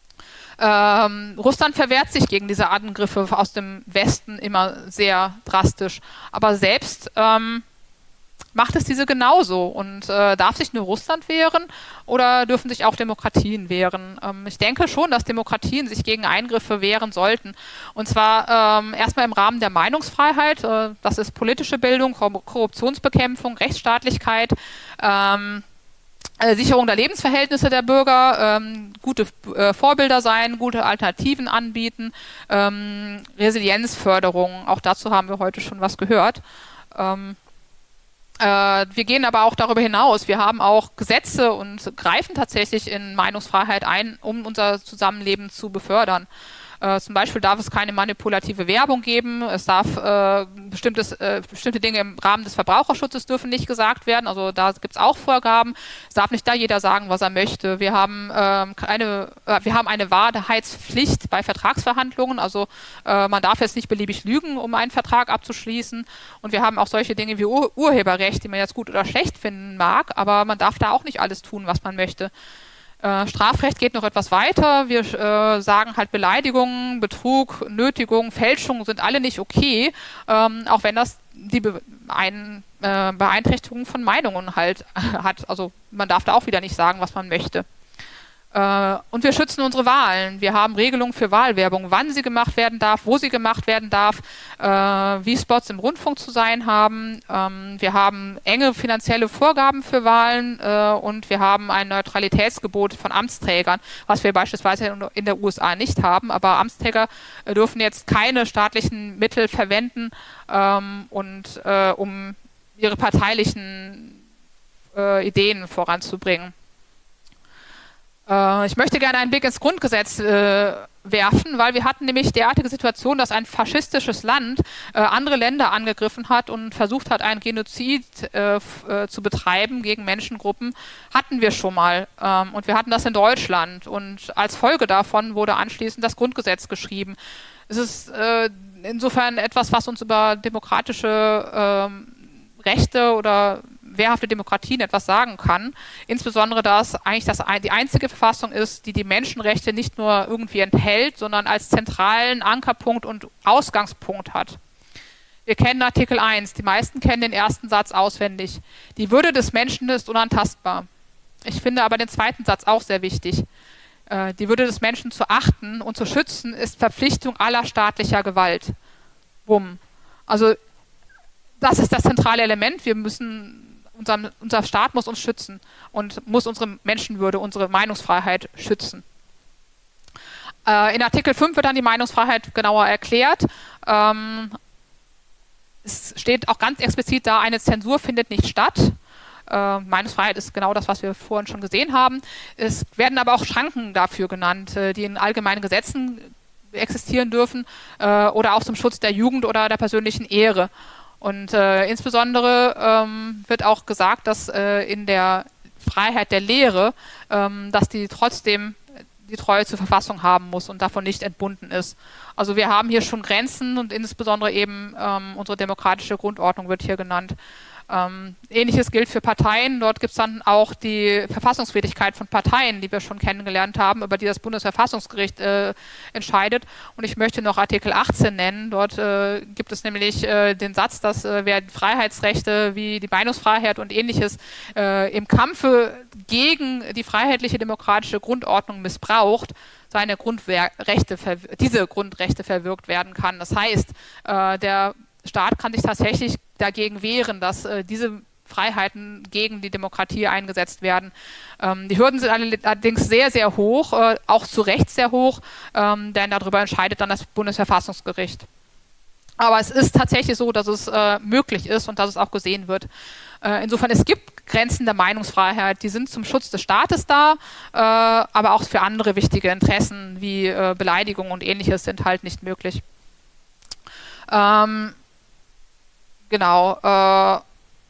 S2: Ähm, Russland verwehrt sich gegen diese Angriffe aus dem Westen immer sehr drastisch. Aber selbst ähm, macht es diese genauso. Und äh, darf sich nur Russland wehren oder dürfen sich auch Demokratien wehren? Ähm, ich denke schon, dass Demokratien sich gegen Eingriffe wehren sollten. Und zwar ähm, erstmal im Rahmen der Meinungsfreiheit. Äh, das ist politische Bildung, Korruptionsbekämpfung, Rechtsstaatlichkeit, ähm, äh, Sicherung der Lebensverhältnisse der Bürger, ähm, gute äh, Vorbilder sein, gute Alternativen anbieten, ähm, Resilienzförderung. Auch dazu haben wir heute schon was gehört. Ähm, Wir gehen aber auch darüber hinaus. Wir haben auch Gesetze und greifen tatsächlich in Meinungsfreiheit ein, um unser Zusammenleben zu befördern. Äh, zum Beispiel darf es keine manipulative Werbung geben. Es darf äh, bestimmtes, äh, bestimmte Dinge im Rahmen des Verbraucherschutzes dürfen nicht gesagt werden. Also da gibt es auch Vorgaben. Es darf nicht da jeder sagen, was er möchte. Wir haben ähm, keine, äh, wir haben eine Wahrheitspflicht bei Vertragsverhandlungen. Also äh, man darf jetzt nicht beliebig lügen, um einen Vertrag abzuschließen. Und wir haben auch solche Dinge wie Ur Urheberrecht, die man jetzt gut oder schlecht finden mag. Aber man darf da auch nicht alles tun, was man möchte. Äh, Strafrecht geht noch etwas weiter. Wir äh, sagen halt Beleidigungen, Betrug, Nötigung, Fälschung sind alle nicht okay, ähm, auch wenn das die Be ein, äh, Beeinträchtigung von Meinungen halt hat. Also man darf da auch wieder nicht sagen, was man möchte. Äh, und wir schützen unsere Wahlen. Wir haben Regelungen für Wahlwerbung, wann sie gemacht werden darf, wo sie gemacht werden darf, äh, wie Spots im Rundfunk zu sein haben. Ähm, wir haben enge finanzielle Vorgaben für Wahlen äh, und wir haben ein Neutralitätsgebot von Amtsträgern, was wir beispielsweise in, in der U S A nicht haben. Aber Amtsträger äh, dürfen jetzt keine staatlichen Mittel verwenden, ähm, und, äh, um ihre parteilichen äh, Ideen voranzubringen. Ich möchte gerne einen Blick ins Grundgesetz äh, werfen, weil wir hatten nämlich derartige Situation, dass ein faschistisches Land äh, andere Länder angegriffen hat und versucht hat, einen Genozid äh, äh, zu betreiben gegen Menschengruppen, hatten wir schon mal. Ähm, und wir hatten das in Deutschland. Und als Folge davon wurde anschließend das Grundgesetz geschrieben. Es ist äh, insofern etwas, was uns über demokratische ähm, Rechte oder wehrhafte Demokratien etwas sagen kann, insbesondere da es eigentlich das, die einzige Verfassung ist, die die Menschenrechte nicht nur irgendwie enthält, sondern als zentralen Ankerpunkt und Ausgangspunkt hat. Wir kennen Artikel eins, die meisten kennen den ersten Satz auswendig. Die Würde des Menschen ist unantastbar. Ich finde aber den zweiten Satz auch sehr wichtig. Die Würde des Menschen zu achten und zu schützen ist Verpflichtung aller staatlicher Gewalt. Bumm. Also das ist das zentrale Element. Wir müssen Unser, unser Staat muss uns schützen und muss unsere Menschenwürde, unsere Meinungsfreiheit schützen. Äh, in Artikel fünf wird dann die Meinungsfreiheit genauer erklärt. Ähm, es steht auch ganz explizit da, eine Zensur findet nicht statt. Äh, Meinungsfreiheit ist genau das, was wir vorhin schon gesehen haben. Es werden aber auch Schranken dafür genannt, äh, die in allgemeinen Gesetzen existieren dürfen äh, oder auch zum Schutz der Jugend oder der persönlichen Ehre. Und äh, insbesondere ähm, wird auch gesagt, dass äh, in der Freiheit der Lehre, ähm, dass die trotzdem die Treue zur Verfassung haben muss und davon nicht entbunden ist. Also wir haben hier schon Grenzen und insbesondere eben ähm, unsere demokratische Grundordnung wird hier genannt. Ähm, Ähnliches gilt für Parteien. Dort gibt es dann auch die Verfassungswidrigkeit von Parteien, die wir schon kennengelernt haben, über die das Bundesverfassungsgericht äh, entscheidet. Und ich möchte noch Artikel achtzehn nennen. Dort äh, gibt es nämlich äh, den Satz, dass äh, wer Freiheitsrechte wie die Meinungsfreiheit und Ähnliches äh, im Kampfe gegen die freiheitliche demokratische Grundordnung missbraucht, seine Grundrechte, diese Grundrechte verwirkt werden kann. Das heißt, äh, der Staat kann sich tatsächlich dagegen wehren, dass äh, diese Freiheiten gegen die Demokratie eingesetzt werden. Ähm, die Hürden sind allerdings sehr, sehr hoch, äh, auch zu Recht sehr hoch, ähm, denn darüber entscheidet dann das Bundesverfassungsgericht. Aber es ist tatsächlich so, dass es äh, möglich ist und dass es auch gesehen wird. Äh, insofern, es gibt Grenzen der Meinungsfreiheit, die sind zum Schutz des Staates da, äh, aber auch für andere wichtige Interessen wie äh, Beleidigung und Ähnliches sind halt nicht möglich. Ähm, Genau. Äh,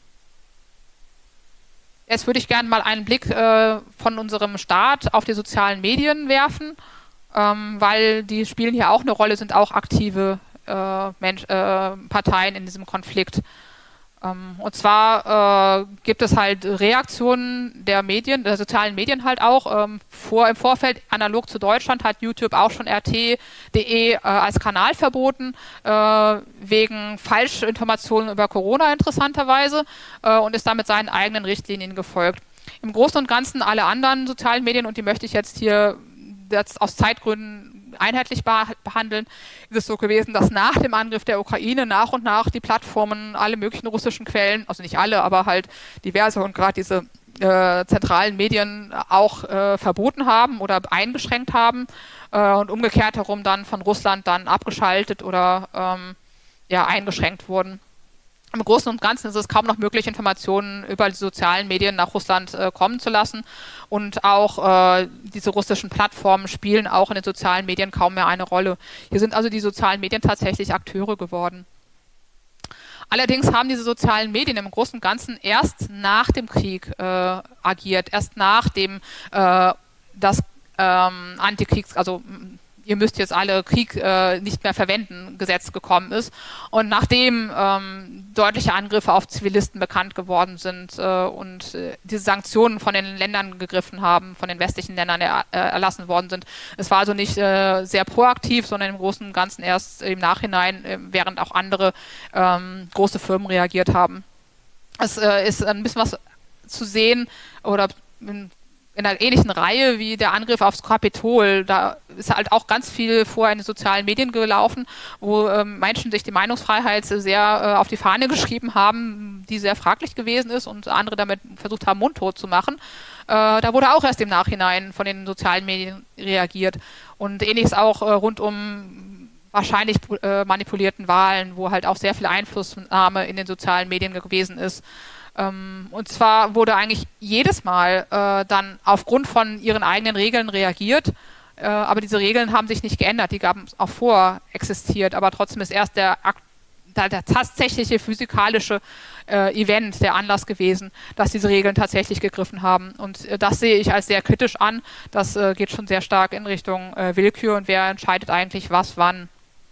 S2: jetzt würde ich gerne mal einen Blick äh, von unserem Staat auf die sozialen Medien werfen, ähm, weil die spielen hier auch eine Rolle, sind auch aktive äh, Mensch, äh, Parteien in diesem Konflikt. Ähm, und zwar äh, gibt es halt Reaktionen der Medien, der sozialen Medien halt auch. Ähm, vor, im Vorfeld, analog zu Deutschland, hat YouTube auch schon R T punkt de äh, als Kanal verboten, äh, wegen Falschinformationen über Corona interessanterweise, äh, und ist damit seinen eigenen Richtlinien gefolgt. Im Großen und Ganzen alle anderen sozialen Medien, und die möchte ich jetzt hier jetzt aus Zeitgründen einheitlich behandeln, ist es so gewesen, dass nach dem Angriff der Ukraine nach und nach die Plattformen alle möglichen russischen Quellen, also nicht alle, aber halt diverse und gerade diese äh, zentralen Medien auch äh, verboten haben oder eingeschränkt haben äh, und umgekehrt herum dann von Russland dann abgeschaltet oder ähm, ja, eingeschränkt wurden. Im Großen und Ganzen ist es kaum noch möglich, Informationen über die sozialen Medien nach Russland äh, kommen zu lassen. Und auch äh, diese russischen Plattformen spielen auch in den sozialen Medien kaum mehr eine Rolle. Hier sind also die sozialen Medien tatsächlich Akteure geworden. Allerdings haben diese sozialen Medien im Großen und Ganzen erst nach dem Krieg äh, agiert, erst nachdem äh, das ähm, Antikriegs-, also ihr müsst jetzt alle Krieg äh, nicht mehr verwenden, Gesetz gekommen ist. Und nachdem ähm, deutliche Angriffe auf Zivilisten bekannt geworden sind äh, und äh, diese Sanktionen von den Ländern gegriffen haben, von den westlichen Ländern er, äh, erlassen worden sind. Es war also nicht äh, sehr proaktiv, sondern im Großen und Ganzen erst im Nachhinein, äh, während auch andere ähm, große Firmen reagiert haben. Es äh, ist ein bisschen was zu sehen oder in, in einer ähnlichen Reihe wie der Angriff aufs Kapitol. Da ist halt auch ganz viel vorher in den sozialen Medien gelaufen, wo ähm, Menschen sich die Meinungsfreiheit sehr äh, auf die Fahne geschrieben haben, die sehr fraglich gewesen ist und andere damit versucht haben, mundtot zu machen. Äh, da wurde auch erst im Nachhinein von den sozialen Medien reagiert. Und ähnliches auch äh, rund um wahrscheinlich äh, manipulierten Wahlen, wo halt auch sehr viel Einflussnahme in den sozialen Medien gewesen ist. Und zwar wurde eigentlich jedes Mal äh, dann aufgrund von ihren eigenen Regeln reagiert, äh, aber diese Regeln haben sich nicht geändert, die gaben auch vor existiert, aber trotzdem ist erst der, der, der tatsächliche physikalische äh, Event der Anlass gewesen, dass diese Regeln tatsächlich gegriffen haben. Und äh, das sehe ich als sehr kritisch an. Das äh, geht schon sehr stark in Richtung äh, Willkür und wer entscheidet eigentlich was, wann.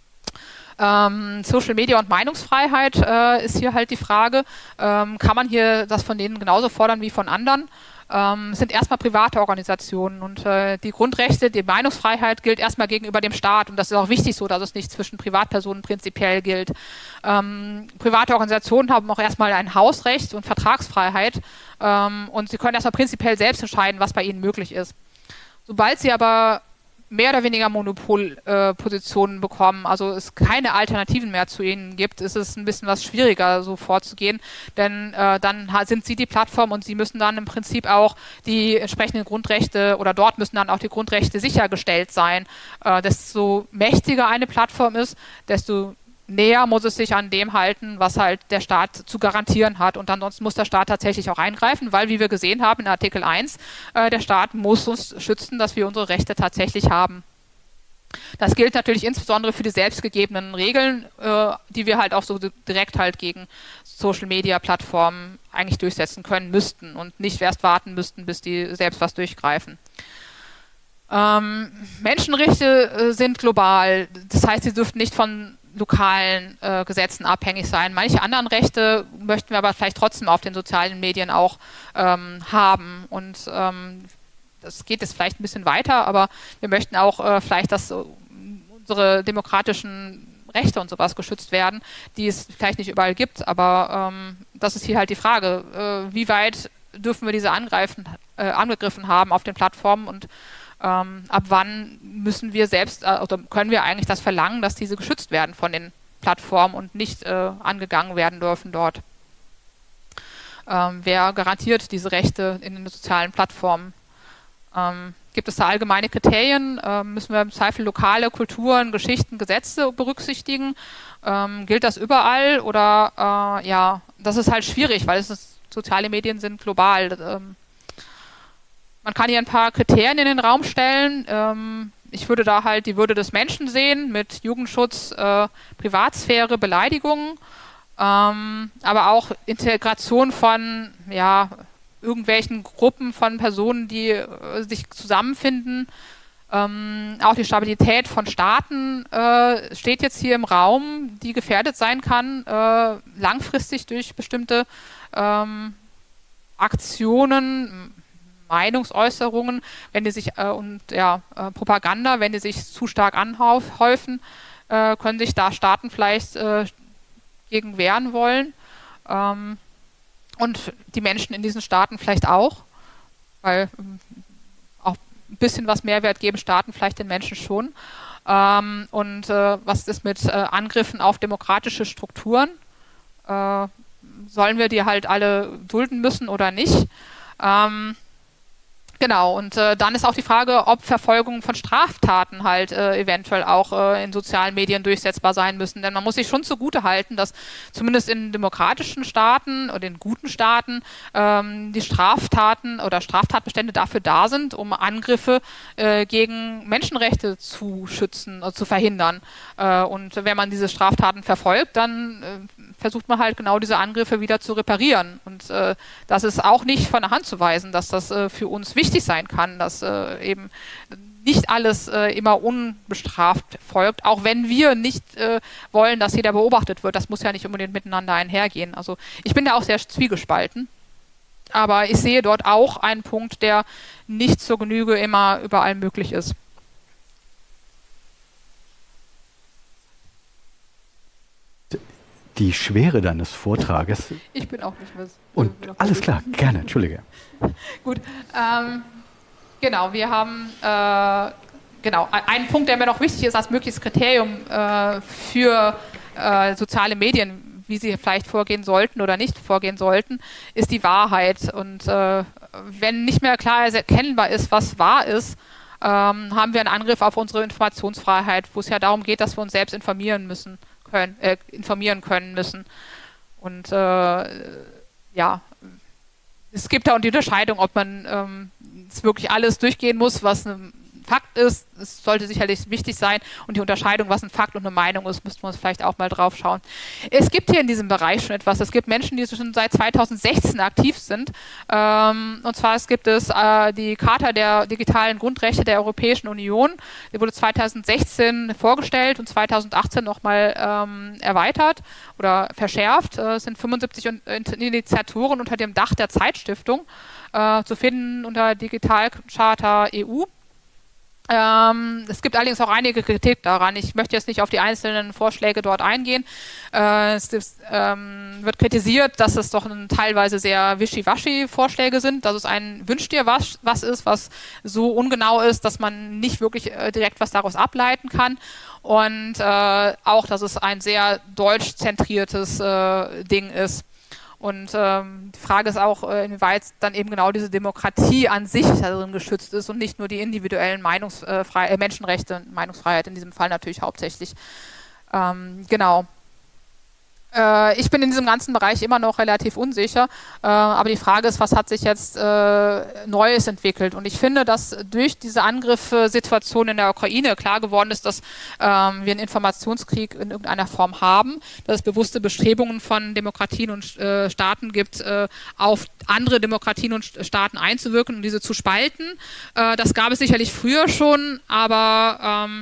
S2: Ähm, Social Media und Meinungsfreiheit äh, ist hier halt die Frage, ähm, kann man hier das von denen genauso fordern wie von anderen? Ähm, es sind erstmal private Organisationen und äh, die Grundrechte, die Meinungsfreiheit gilt erstmal gegenüber dem Staat und das ist auch wichtig so, dass es nicht zwischen Privatpersonen prinzipiell gilt. Ähm, private Organisationen haben auch erstmal ein Hausrecht und Vertragsfreiheit ähm, und sie können erstmal prinzipiell selbst entscheiden, was bei ihnen möglich ist. Sobald sie aber mehr oder weniger Monopolpositionen äh, bekommen, also es keine Alternativen mehr zu ihnen gibt, ist es ein bisschen was schwieriger, so vorzugehen, denn äh, dann sind sie die Plattform und sie müssen dann im Prinzip auch die entsprechenden Grundrechte oder dort müssen dann auch die Grundrechte sichergestellt sein. Äh, desto mächtiger eine Plattform ist, desto näher muss es sich an dem halten, was halt der Staat zu garantieren hat. Und ansonsten muss der Staat tatsächlich auch eingreifen, weil, wie wir gesehen haben in Artikel eins, äh, der Staat muss uns schützen, dass wir unsere Rechte tatsächlich haben. Das gilt natürlich insbesondere für die selbstgegebenen Regeln, äh, die wir halt auch so direkt halt gegen Social-Media-Plattformen eigentlich durchsetzen können müssten und nicht erst warten müssten, bis die selbst was durchgreifen. Ähm, Menschenrechte äh, sind global, das heißt, sie dürften nicht von lokalen äh, Gesetzen abhängig sein. Manche anderen Rechte möchten wir aber vielleicht trotzdem auf den sozialen Medien auch ähm, haben und ähm, das geht jetzt vielleicht ein bisschen weiter, aber wir möchten auch äh, vielleicht, dass uh, unsere demokratischen Rechte und sowas geschützt werden, die es vielleicht nicht überall gibt, aber ähm, das ist hier halt die Frage, äh, wie weit dürfen wir diese angreifen, äh, angegriffen haben auf den Plattformen und Ähm, ab wann müssen wir selbst, äh, oder können wir eigentlich das verlangen, dass diese geschützt werden von den Plattformen und nicht äh, angegangen werden dürfen dort? Ähm, wer garantiert diese Rechte in den sozialen Plattformen? Ähm, gibt es da allgemeine Kriterien? Ähm, müssen wir im Zweifel lokale Kulturen, Geschichten, Gesetze berücksichtigen? Ähm, gilt das überall? Oder äh, ja, das ist halt schwierig, weil es ist, soziale Medien sind global. Ähm, Man kann hier ein paar Kriterien in den Raum stellen. Ähm, ich würde da halt die Würde des Menschen sehen mit Jugendschutz, äh, Privatsphäre, Beleidigungen, ähm, aber auch Integration von ja, irgendwelchen Gruppen von Personen, die äh, sich zusammenfinden. Ähm, auch die Stabilität von Staaten äh, steht jetzt hier im Raum, die gefährdet sein kann, äh, langfristig durch bestimmte ähm, Aktionen, Meinungsäußerungen, wenn die sich äh, und ja, äh, Propaganda, wenn die sich zu stark anhäufen, äh, können sich da Staaten vielleicht äh, gegen wehren wollen. Ähm, und die Menschen in diesen Staaten vielleicht auch, weil ähm, auch ein bisschen was Mehrwert geben Staaten vielleicht den Menschen schon. Ähm, und äh, was ist mit äh, Angriffen auf demokratische Strukturen? Äh, sollen wir die halt alle dulden müssen oder nicht? Ähm, Genau, und äh, dann ist auch die Frage, ob Verfolgung von Straftaten halt äh, eventuell auch äh, in sozialen Medien durchsetzbar sein müssen. Denn man muss sich schon zugute halten, dass zumindest in demokratischen Staaten oder in guten Staaten ähm, die Straftaten oder Straftatbestände dafür da sind, um Angriffe äh, gegen Menschenrechte zu schützen, äh, zu verhindern. Äh, und wenn man diese Straftaten verfolgt, dann äh, versucht man halt genau diese Angriffe wieder zu reparieren. Und äh, das ist auch nicht von der Hand zu weisen, dass das äh, für uns wichtig sein kann, dass äh, eben nicht alles äh, immer unbestraft folgt, auch wenn wir nicht äh, wollen, dass jeder beobachtet wird. Das muss ja nicht unbedingt miteinander einhergehen. Also ich bin da auch sehr zwiegespalten, aber ich sehe dort auch einen Punkt, der nicht zur Genüge immer überall möglich ist.
S1: Die Schwere deines Vortrages.
S2: Ich bin auch nicht was.
S1: Und alles klar, gerne, Entschuldige.
S2: Gut, ähm, genau, wir haben äh, genau einen Punkt, der mir noch wichtig ist als mögliches Kriterium äh, für äh, soziale Medien, wie sie vielleicht vorgehen sollten oder nicht vorgehen sollten, ist die Wahrheit. Und äh, wenn nicht mehr klar erkennbar ist, was wahr ist, ähm, haben wir einen Angriff auf unsere Informationsfreiheit, wo es ja darum geht, dass wir uns selbst informieren müssen. Können, äh, informieren können müssen. Und äh, ja, es gibt da auch die Unterscheidung, ob man ähm, es wirklich alles durchgehen muss, was ein Fakt ist. Es sollte sicherlich wichtig sein. Und die Unterscheidung, was ein Fakt und eine Meinung ist, müssten wir uns vielleicht auch mal drauf schauen. Es gibt hier in diesem Bereich schon etwas. Es gibt Menschen, die schon seit zweitausendsechzehn aktiv sind. Ähm, und zwar es gibt es äh, die Charta der digitalen Grundrechte der Europäischen Union. Die wurde zweitausendsechzehn vorgestellt und zweitausendachtzehn nochmal ähm, erweitert oder verschärft. Äh, es sind fünfundsiebzig Initiatoren unter dem Dach der Zeitstiftung äh, zu finden unter Digitalcharta E U. Ähm, es gibt allerdings auch einige Kritik daran. Ich möchte jetzt nicht auf die einzelnen Vorschläge dort eingehen. Äh, es ist, ähm, wird kritisiert, dass es doch ein, teilweise sehr wischiwaschi Vorschläge sind, dass es ein Wünsch dir was, was ist, was so ungenau ist, dass man nicht wirklich äh, direkt was daraus ableiten kann. Und äh, auch, dass es ein sehr deutsch-zentriertes äh, Ding ist. Und ähm, die Frage ist auch, äh, inwieweit dann eben genau diese Demokratie an sich darin geschützt ist und nicht nur die individuellen Meinungsfrei- äh, Menschenrechte, Meinungsfreiheit in diesem Fall natürlich hauptsächlich. Ähm, genau. Äh, ich bin in diesem ganzen Bereich immer noch relativ unsicher, äh, aber die Frage ist, was hat sich jetzt äh, Neues entwickelt? Und ich finde, dass durch diese Angriffssituation in der Ukraine klar geworden ist, dass ähm, wir einen Informationskrieg in irgendeiner Form haben, dass es bewusste Bestrebungen von Demokratien und äh, Staaten gibt, äh, auf andere Demokratien und Staaten einzuwirken und diese zu spalten. Äh, das gab es sicherlich früher schon, aber ähm,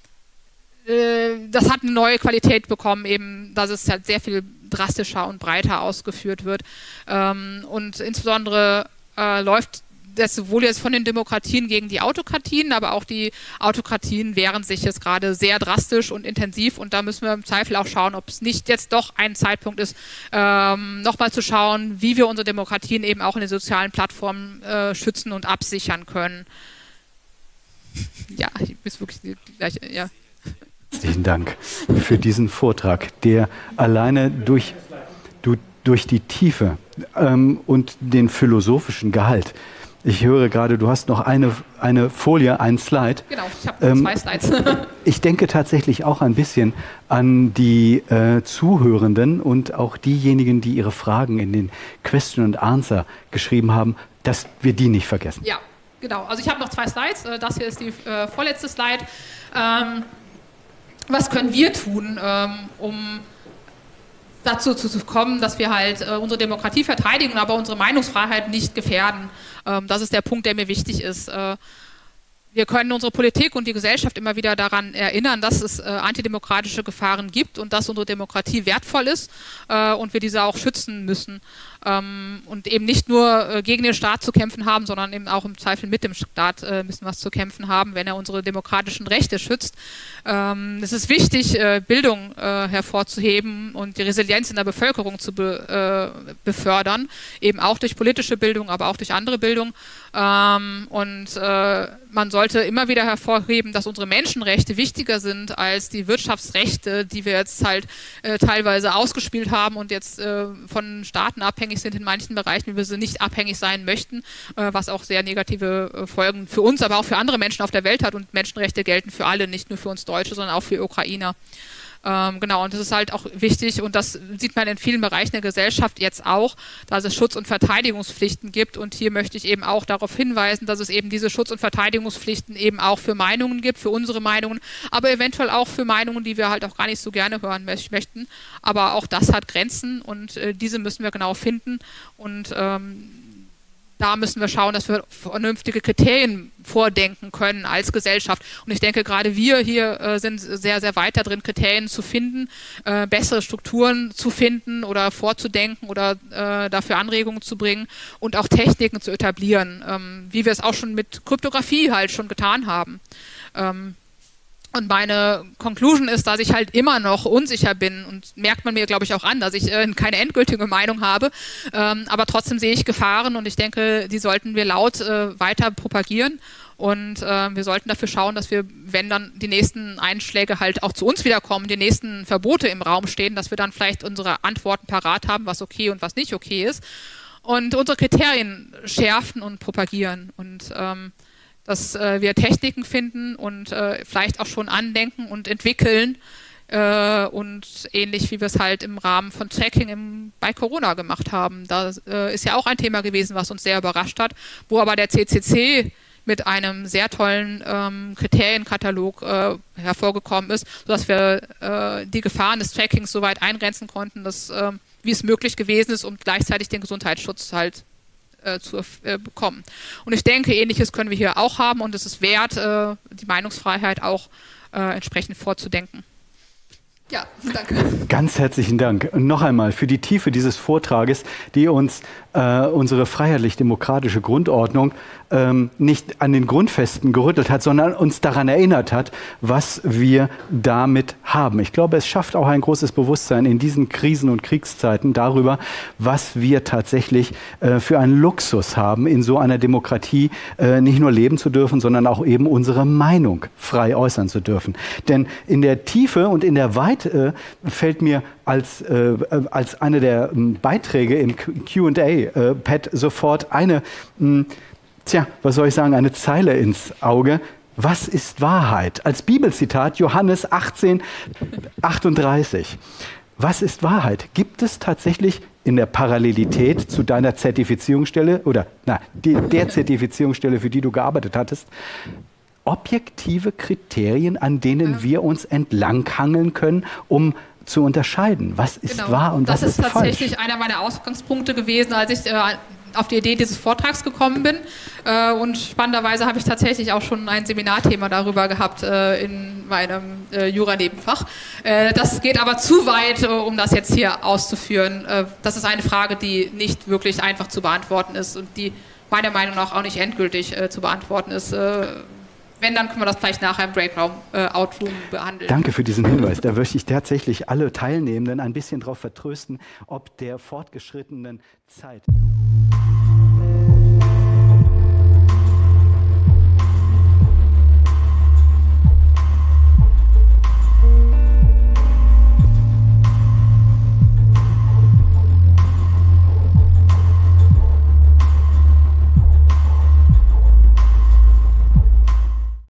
S2: das hat eine neue Qualität bekommen, eben, dass es halt sehr viel drastischer und breiter ausgeführt wird. Ähm, und insbesondere äh, läuft das sowohl jetzt von den Demokratien gegen die Autokratien, aber auch die Autokratien wehren sich jetzt gerade sehr drastisch und intensiv. Und da müssen wir im Zweifel auch schauen, ob es nicht jetzt doch ein Zeitpunkt ist, ähm, nochmal zu schauen, wie wir unsere Demokratien eben auch in den sozialen Plattformen äh, schützen und absichern können. Ja, ich bin wirklich die gleiche, ja.
S1: Herzlichen Dank für diesen Vortrag, der alleine durch, du, durch die Tiefe ähm, und den philosophischen Gehalt. Ich höre gerade, du hast noch eine, eine Folie, einen Slide.
S2: Genau, ich habe
S1: ähm,
S2: zwei Slides.
S1: Ich denke tatsächlich auch ein bisschen an die äh, Zuhörenden und auch diejenigen, die ihre Fragen in den Question and Answer geschrieben haben, dass wir die nicht vergessen.
S2: Ja, genau. Also ich habe noch zwei Slides. Das hier ist die äh, vorletzte Slide. Ähm, Was können wir tun, ähm, um dazu zu kommen, dass wir halt äh, unsere Demokratie verteidigen, aber unsere Meinungsfreiheit nicht gefährden? Ähm, das ist der Punkt, der mir wichtig ist. Äh, wir können unsere Politik und die Gesellschaft immer wieder daran erinnern, dass es äh, antidemokratische Gefahren gibt und dass unsere Demokratie wertvoll ist äh, und wir diese auch schützen müssen. Ähm, und eben nicht nur äh, gegen den Staat zu kämpfen haben, sondern eben auch im Zweifel mit dem Staat äh, müssen was zu kämpfen haben, wenn er unsere demokratischen Rechte schützt. Ähm, es ist wichtig, äh, Bildung äh, hervorzuheben und die Resilienz in der Bevölkerung zu be, äh, befördern, eben auch durch politische Bildung, aber auch durch andere Bildung. Ähm, und äh, man sollte immer wieder hervorheben, dass unsere Menschenrechte wichtiger sind als die Wirtschaftsrechte, die wir jetzt halt äh, teilweise ausgespielt haben und jetzt äh, von Staaten abhängig sind in manchen Bereichen, wie wir sie nicht abhängig sein möchten, äh, was auch sehr negative äh, Folgen für uns, aber auch für andere Menschen auf der Welt hat. Und Menschenrechte gelten für alle, nicht nur für uns Deutsche, sondern auch für Ukrainer. Ähm, genau, und das ist halt auch wichtig und das sieht man in vielen Bereichen der Gesellschaft jetzt auch, dass es Schutz- und Verteidigungspflichten gibt und hier möchte ich eben auch darauf hinweisen, dass es eben diese Schutz- und Verteidigungspflichten eben auch für Meinungen gibt, für unsere Meinungen, aber eventuell auch für Meinungen, die wir halt auch gar nicht so gerne hören möchten, aber auch das hat Grenzen und äh, diese müssen wir genau finden und ähm, da müssen wir schauen, dass wir vernünftige Kriterien vordenken können als Gesellschaft. Und ich denke, gerade wir hier äh, sind sehr, sehr weit darin, Kriterien zu finden, äh, bessere Strukturen zu finden oder vorzudenken oder äh, dafür Anregungen zu bringen und auch Techniken zu etablieren, ähm, wie wir es auch schon mit Kryptographie halt schon getan haben. Ähm, Und meine Conclusion ist, dass ich halt immer noch unsicher bin und merkt man mir, glaube ich, auch an, dass ich äh, keine endgültige Meinung habe, ähm, aber trotzdem sehe ich Gefahren und ich denke, die sollten wir laut äh, weiter propagieren und äh, wir sollten dafür schauen, dass wir, wenn dann die nächsten Einschläge halt auch zu uns wiederkommen, die nächsten Verbote im Raum stehen, dass wir dann vielleicht unsere Antworten parat haben, was okay und was nicht okay ist und unsere Kriterien schärfen und propagieren und ähm, dass äh, wir Techniken finden und äh, vielleicht auch schon andenken und entwickeln äh, und ähnlich wie wir es halt im Rahmen von Tracking im, bei Corona gemacht haben. Da äh, ist ja auch ein Thema gewesen, was uns sehr überrascht hat, wo aber der C C C mit einem sehr tollen ähm, Kriterienkatalog äh, hervorgekommen ist, sodass wir äh, die Gefahren des Trackings so weit eingrenzen konnten, dass, äh, wie es möglich gewesen ist, um gleichzeitig den Gesundheitsschutz halt zu äh, bekommen. Und ich denke, Ähnliches können wir hier auch haben und es ist wert, äh, die Meinungsfreiheit auch äh, entsprechend vorzudenken. Ja, danke.
S1: Ganz herzlichen Dank. Und noch einmal für die Tiefe dieses Vortrages, die uns äh, unsere freiheitlich-demokratische Grundordnung ähm, nicht an den Grundfesten gerüttelt hat, sondern uns daran erinnert hat, was wir damit haben. Ich glaube, es schafft auch ein großes Bewusstsein in diesen Krisen- und Kriegszeiten darüber, was wir tatsächlich äh, für einen Luxus haben, in so einer Demokratie äh, nicht nur leben zu dürfen, sondern auch eben unsere Meinung frei äußern zu dürfen. Denn in der Tiefe und in der Weite äh, fällt mir als, äh, als eine der äh, Beiträge im Q und A, äh, Pat, sofort eine, mh, tja, was soll ich sagen, eine Zeile ins Auge. Was ist Wahrheit? Als Bibelzitat Johannes achtzehn, achtunddreißig. Was ist Wahrheit? Gibt es tatsächlich in der Parallelität zu deiner Zertifizierungsstelle oder na, die, der Zertifizierungsstelle, für die du gearbeitet hattest, objektive Kriterien, an denen ja. wir uns entlanghangeln können, um zu unterscheiden, was ist genau. wahr und was ist falsch?
S2: Das ist tatsächlich einer meiner Ausgangspunkte gewesen, als ich äh, auf die Idee dieses Vortrags gekommen bin. Äh, und spannenderweise habe ich tatsächlich auch schon ein Seminarthema darüber gehabt äh, in meinem äh, Jura-Nebenfach. Äh, das geht aber zu weit, äh, um das jetzt hier auszuführen. Äh, das ist eine Frage, die nicht wirklich einfach zu beantworten ist und die meiner Meinung nach auch nicht endgültig äh, zu beantworten ist. Äh, Wenn, dann können wir das vielleicht nachher im Breakout äh, Outroom behandeln.
S1: Danke für diesen Hinweis. Da möchte ich tatsächlich alle Teilnehmenden ein bisschen darauf vertrösten, ob der fortgeschrittenen Zeit.